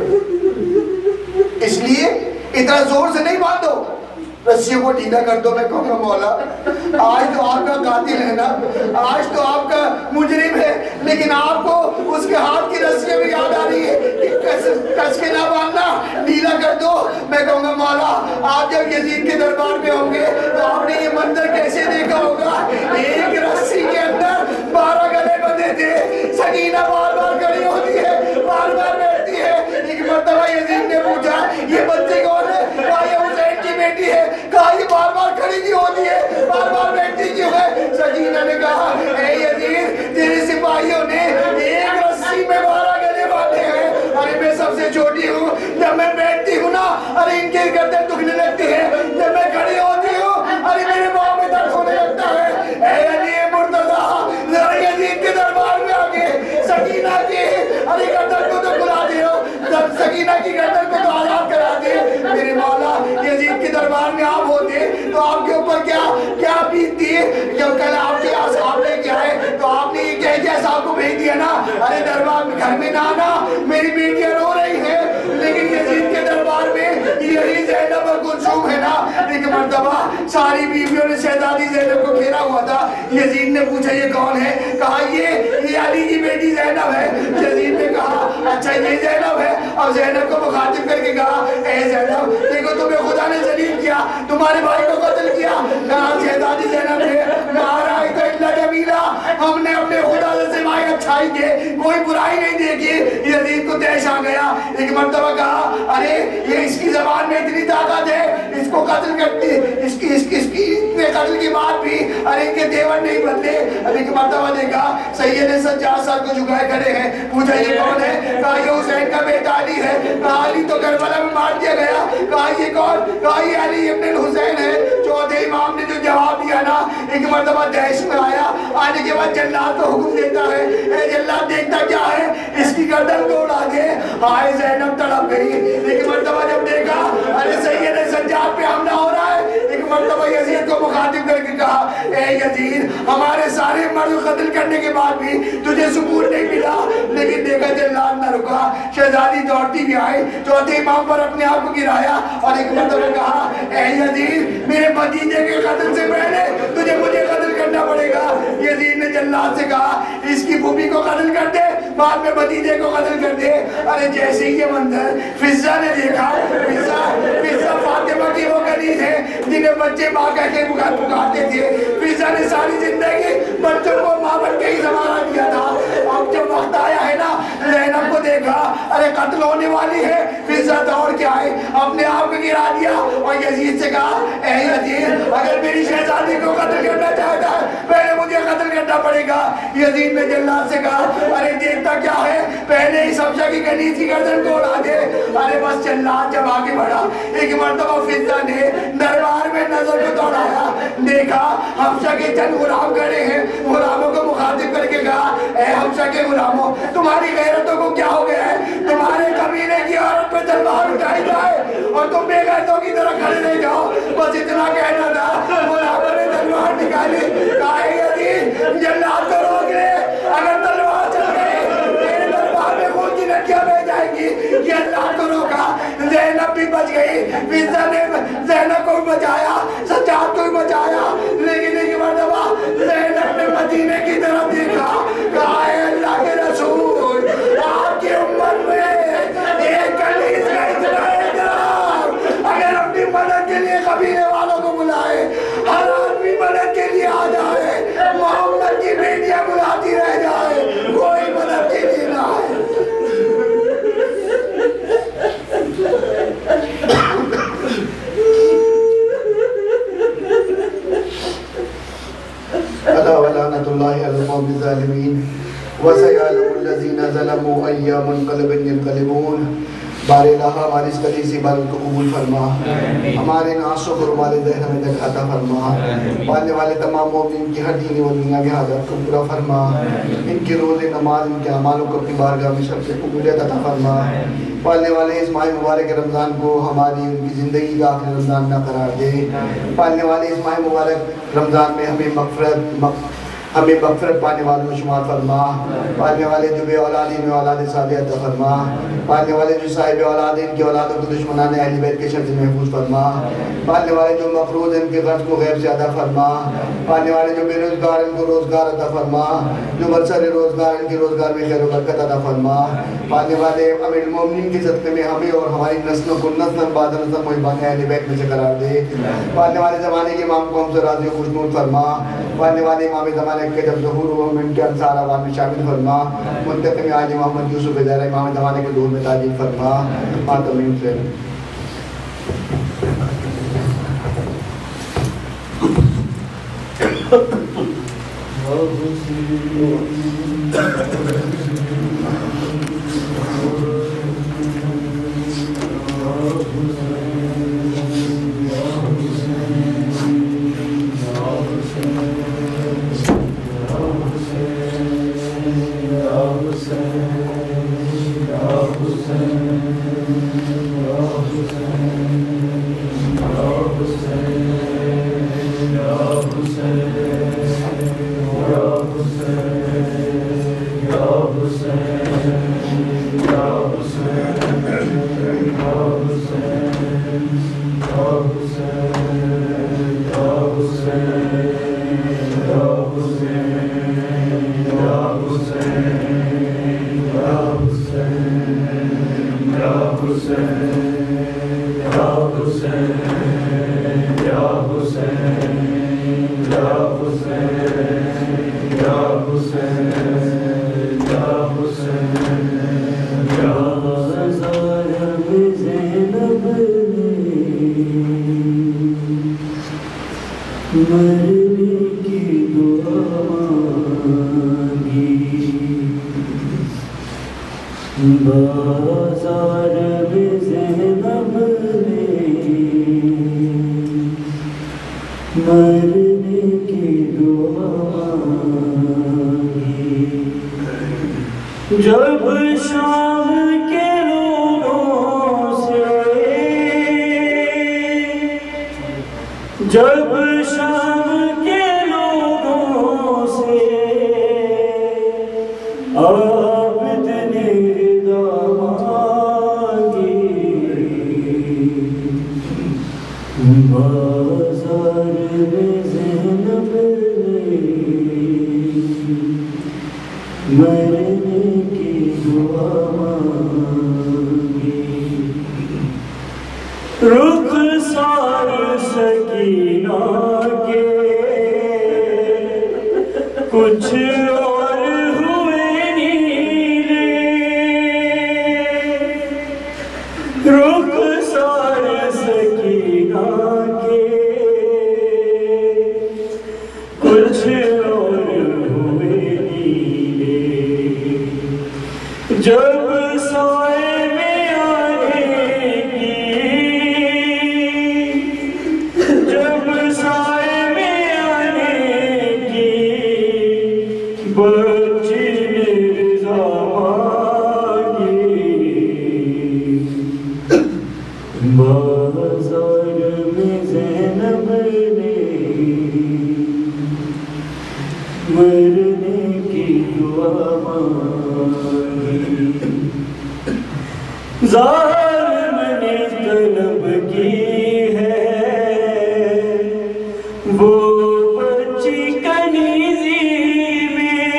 کرو، اس لیے اتنا زور سے نہیں باندھو، رسیوں کو ڈھیلا کر دو. میں کہوں گا مولا آج تو آپ کا قاتل ہے نا، آج تو آپ کا مجرم ہے، لیکن آپ کو اس کے ہاتھ کی رسیاں بھی یاد آ رہی ہے کہ کس کے نہ باندھنا، ڈھیلا کر دو. میں کہوں گا مولا آپ جب یزید کے دربار میں ہوں گے تو آپ نے یہ منظر کیسے دیکھا ہوگا؟ ایک رسی کے اندر 12 گلے بندھے تھے، سکینہ بار بار کھڑی ہوتی ہے، بار بار بیٹھتی ہے. ایک مرتبہ یزید نے پوچھا یہ بچی کون ہے؟ کہا یہ حسین کی بیٹی ہے. کہا یہ بار بار کھڑی کیوں ہوتی ہے، بار بار بیٹھتی کیوں ہے؟ سکینہ نے کہا اے یزید تیرے سپاہیوں نے ایک رسی میں 12 گلے باندھے ہیں، ارے میں سب سے چھوٹی ہوں، جب میں بیٹھتی ہوں نا ارے ان کے گردن دکھنے لگتی ہے، جب میں کھڑی ہوتی ہوں ارے میرے پاؤں میں درد ہونے لگتا ہے. اے علی مرتضیٰ ذرا یزید کے دربار میں آگے سکینہ کی ارے گردن کو تو کھلا دو، سکینہ کی گردن کو تو آزاد کرا دے. میرے مولا یزید کے دربار میں آپ ہوتے تو آپ کے اوپر کیا بیتتی ہے؟ جب کل آپ کے اصحاب لے کے آئے تو آپ نے یہ کہہ کے اصحاب کو بھیج دیا نا ارے دربار میں گھر میں نہ آنا، میری بیٹیاں رو رہی ہیں. لیکن یزید کے دربار میں یہی زینب اور کلثوم ہے نا. ایک مرتبہ ساری بیویوں نے شہزادی زینب کو گھیرا ہوا تھا. یزید نے پوچھا یہ کون ہے؟ کہا یہ علی کی بیٹی زینب ہے. یزید نے کہا اچھا یہ زینب ہے. اب زینب کو مخاطب کر کے کہا اے زینب دیکھو تمہیں خدا نے ذلیل کیا، تمہارے بھائی کو قتل کیا. کہا شہزادی زینب نے مارا تو الا جمیلا، ہم نے اپنے خدا سے سوائے اچھائی کے کوئی برائی نہیں دیکھی. یزید کو طیش آ گیا. ایک مرتبہ کہا ارے یہ اس کی زبان میں اتنی طاقت ہے اس کو قتل کرتی، اس کی قتل کی بات بھی ارے ان کے دیور نہیں بدلے. اب ایک مرتبہ دیکھا سید سجاد صاحب کو جھکائے کھڑے ہیں. پوچھا یہ کون ہے؟ کہا یہ حسین کا بیٹا علی ہے. کہا علی تو کربلا میں مار دیا گیا. کہا یہ کون؟ کہا یہ علی ابن الحسین ہے. چوتھے امام نے جو جواب دیا نا ایک مرتبہ دہش میں آیا. آنے کے بعد جلاد کو حکم دیتا ہے اے جلاد دیکھتا کیا ہے؟ اس کی گردن کو اڑا دے. ہائے زینب تڑپ گئی. ایک مرتبہ جب دیکھا ارے سید سجاد پہ حملہ ہو رہا ہے، ایک مرتبہ یزید کو مخاطب کر کے کہا اے یزید ہمارے سارے مرد قتل کرنے کے بعد بھی تجھے سکون نہیں ملا. لیکن دیکھا جلاد نہ رکا. شہزادی دوڑتی بھی آئی، چوتھے امام پر اپنے آپ کو گرایا اور ایک مرتبہ کہا اے یزید میرے بھتیجے کے قتل سے پہلے تجھے مجھے قتل کرنا پڑے گا. یزید نے جلاد سے کہا اس کی پھوپھی کو قتل کر دے، بعد میں بھتیجے کو قتل کر دے. ارے جیسے ہی یہ منظر فضہ نے دیکھا، فضہ فاطمہ کی وہ کنیز ہے جنہیں بچے ماں کہہ کے پکارتے تھے. فضہ نے ساری زندگی بچوں کو ماں بن کے ہی زمانہ دیا تھا. اب جب وقت آیا ہے نا زینب کو دیکھا ارے قتل ہونے والی ہے. فضہ دوڑ کے آئے اپنے آپ کو گرا دیا اور یزید سے کہا اے یزید اگر میری شہزادی کو قتل کرنا چاہتا ہے پہلے مجھے قتل کرنا پڑے گا. یزید نے جلاد سے کہا ارے دیکھتا کیا ہے پہلے اس حبشہ کی کنیز کی گردن کو اڑا دے. ارے بس جلاد جب آگے بڑھا ایک مرتبہ فضہ نے دربار میں نظر کو دوڑایا دیکھا حبشہ کے چند غلام کھڑے ہیں. غلاموں کو مخاطب کر کے کہا اے حبشہ کے غلاموں تمہاری غیرتوں کو کیا ہو گیا ہے؟ تمہارے قبیلے کی عورت پہ تلوار اٹھائی جائے اور تم بے غیرتوں کی طرح کھڑے رہ جاؤ. بس اتنا کہنا تھا. غلاموں نے تلوار نکالی. کہا ہے یزید جلاد کو روک لے اگر تلوار چل گئی تیرے دربار میں خون کی لڑکیاں بہ جائیں گی. جلاد کو روکا. زینب بھی بچ گئی. فضہ نے زینب کو بچایا سجاد کو بچایا. لیکن ایک مرتبہ زینب نے مدینے کی طرف دیکھا. کہا ہے اللہ کے رسول آپ کی امت میں ایک کنیز کا اتنا احترام اگر اپنی مدد کے لیے قبیلے والوں کو بلائے ہر آدمی مدد کے لیے آ جائے محمد کی بیٹیاں بلاتی رہ جائے کوئی مدد کے لیے نہ آئے. الا ولعنۃ اللہ علی القوم الظالمین وسيعلم الذين ظلموا أي منقلب ينقلبون. بار الہ ہماری اس قدیسی عبادت کو قبول فرما. ہمارے نعشوں کو ہمارے ذہن میں تک عطا فرما. پالنے والے تمام مومنین کی ہر دینی و دنیاوی حاجات کو پورا فرما. ان کے روز نماز ان کے اعمالوں کو اپنی بارگاہ میں سب سے قبولیت عطا فرما. پالنے والے اس ماہ مبارک رمضان کو ہماری ان کی زندگی کا آخری رمضان نہ قرار دے. پالنے والے اس ماہ مبارک رمضان میں ہمیں مغفرت پانے والوں میں شمار فرما. پالنے والے جو بے اولادی میں اولاد صالحہ عطا فرما. پالنے والے جو صاحب اولاد ان کی اولادوں کو دشمنان اہل بیت کے شر سے محفوظ فرما. پالنے والے جو مقروض ان کے قرض کو غیب سے ادا فرما. پالنے والے جو بے روزگار ان کو روزگار عطا فرما. جو برسر روزگار ان کے روزگار میں خیر و برکت عطا فرما. پالنے والے امیر المومنین کے صدقے میں ہمیں اور ہماری نسلوں کو نسل بعد نسل محبان اہل بیت میں سے قرار دے. پالنے والے زمانے کے امام کو ہم سے راضی و خوشنود فرما. پالنے والے امام زمانے کے جب ظہور ہوا ان کے انصار آباد میں شامل فرما. منتقم آج محمد یوسف زہرا امام زمانے کے دور میں تاجیل فرما. ماتمین سے Rukh جب سائے میں آنے کی، جب سائے میں آنے کی بچی نے رضا مانگی، بازار میں زینب نے مرنے کی دعا مانگی، ظالم نے طلب کی ہے وہ بچی کنیزی میں،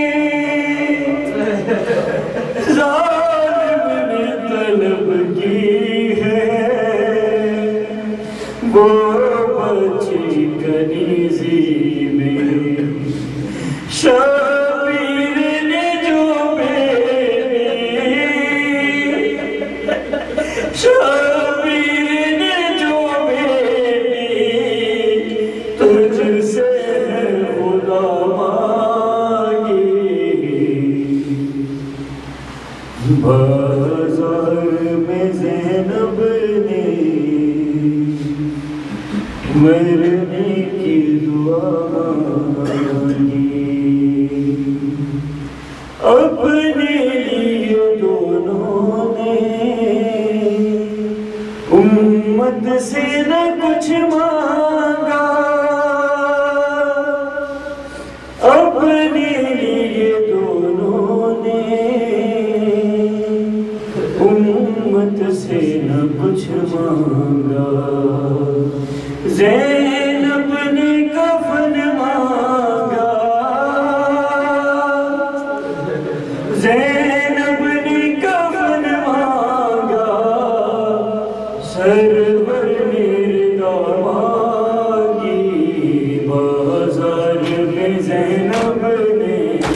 ظالم نے طلب کی ہے وہ بچی کنیزی میں، شبیر نے جو بیٹی، شبیر نے جو بیٹی تجھ سے ہے خدا مانگی، بازار میں زینب نے مرنے کی دعا مانگی، اپنے لیے دونوں نے امت سے نہ کچھ مانگا، اپنے لیے دونوں نے امت سے نہ کچھ مانگا، زینب نے کفن مانگا، زینب نے کفن مانگا، سرور نے رضا مانگی، بازار میں زینب نے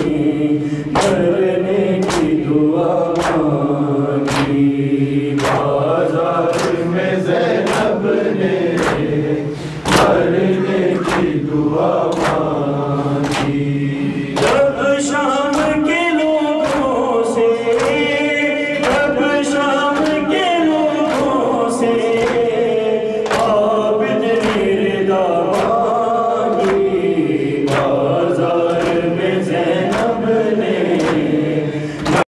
مرنے کی دعا مانگی، بازار میں زینب نے مرنے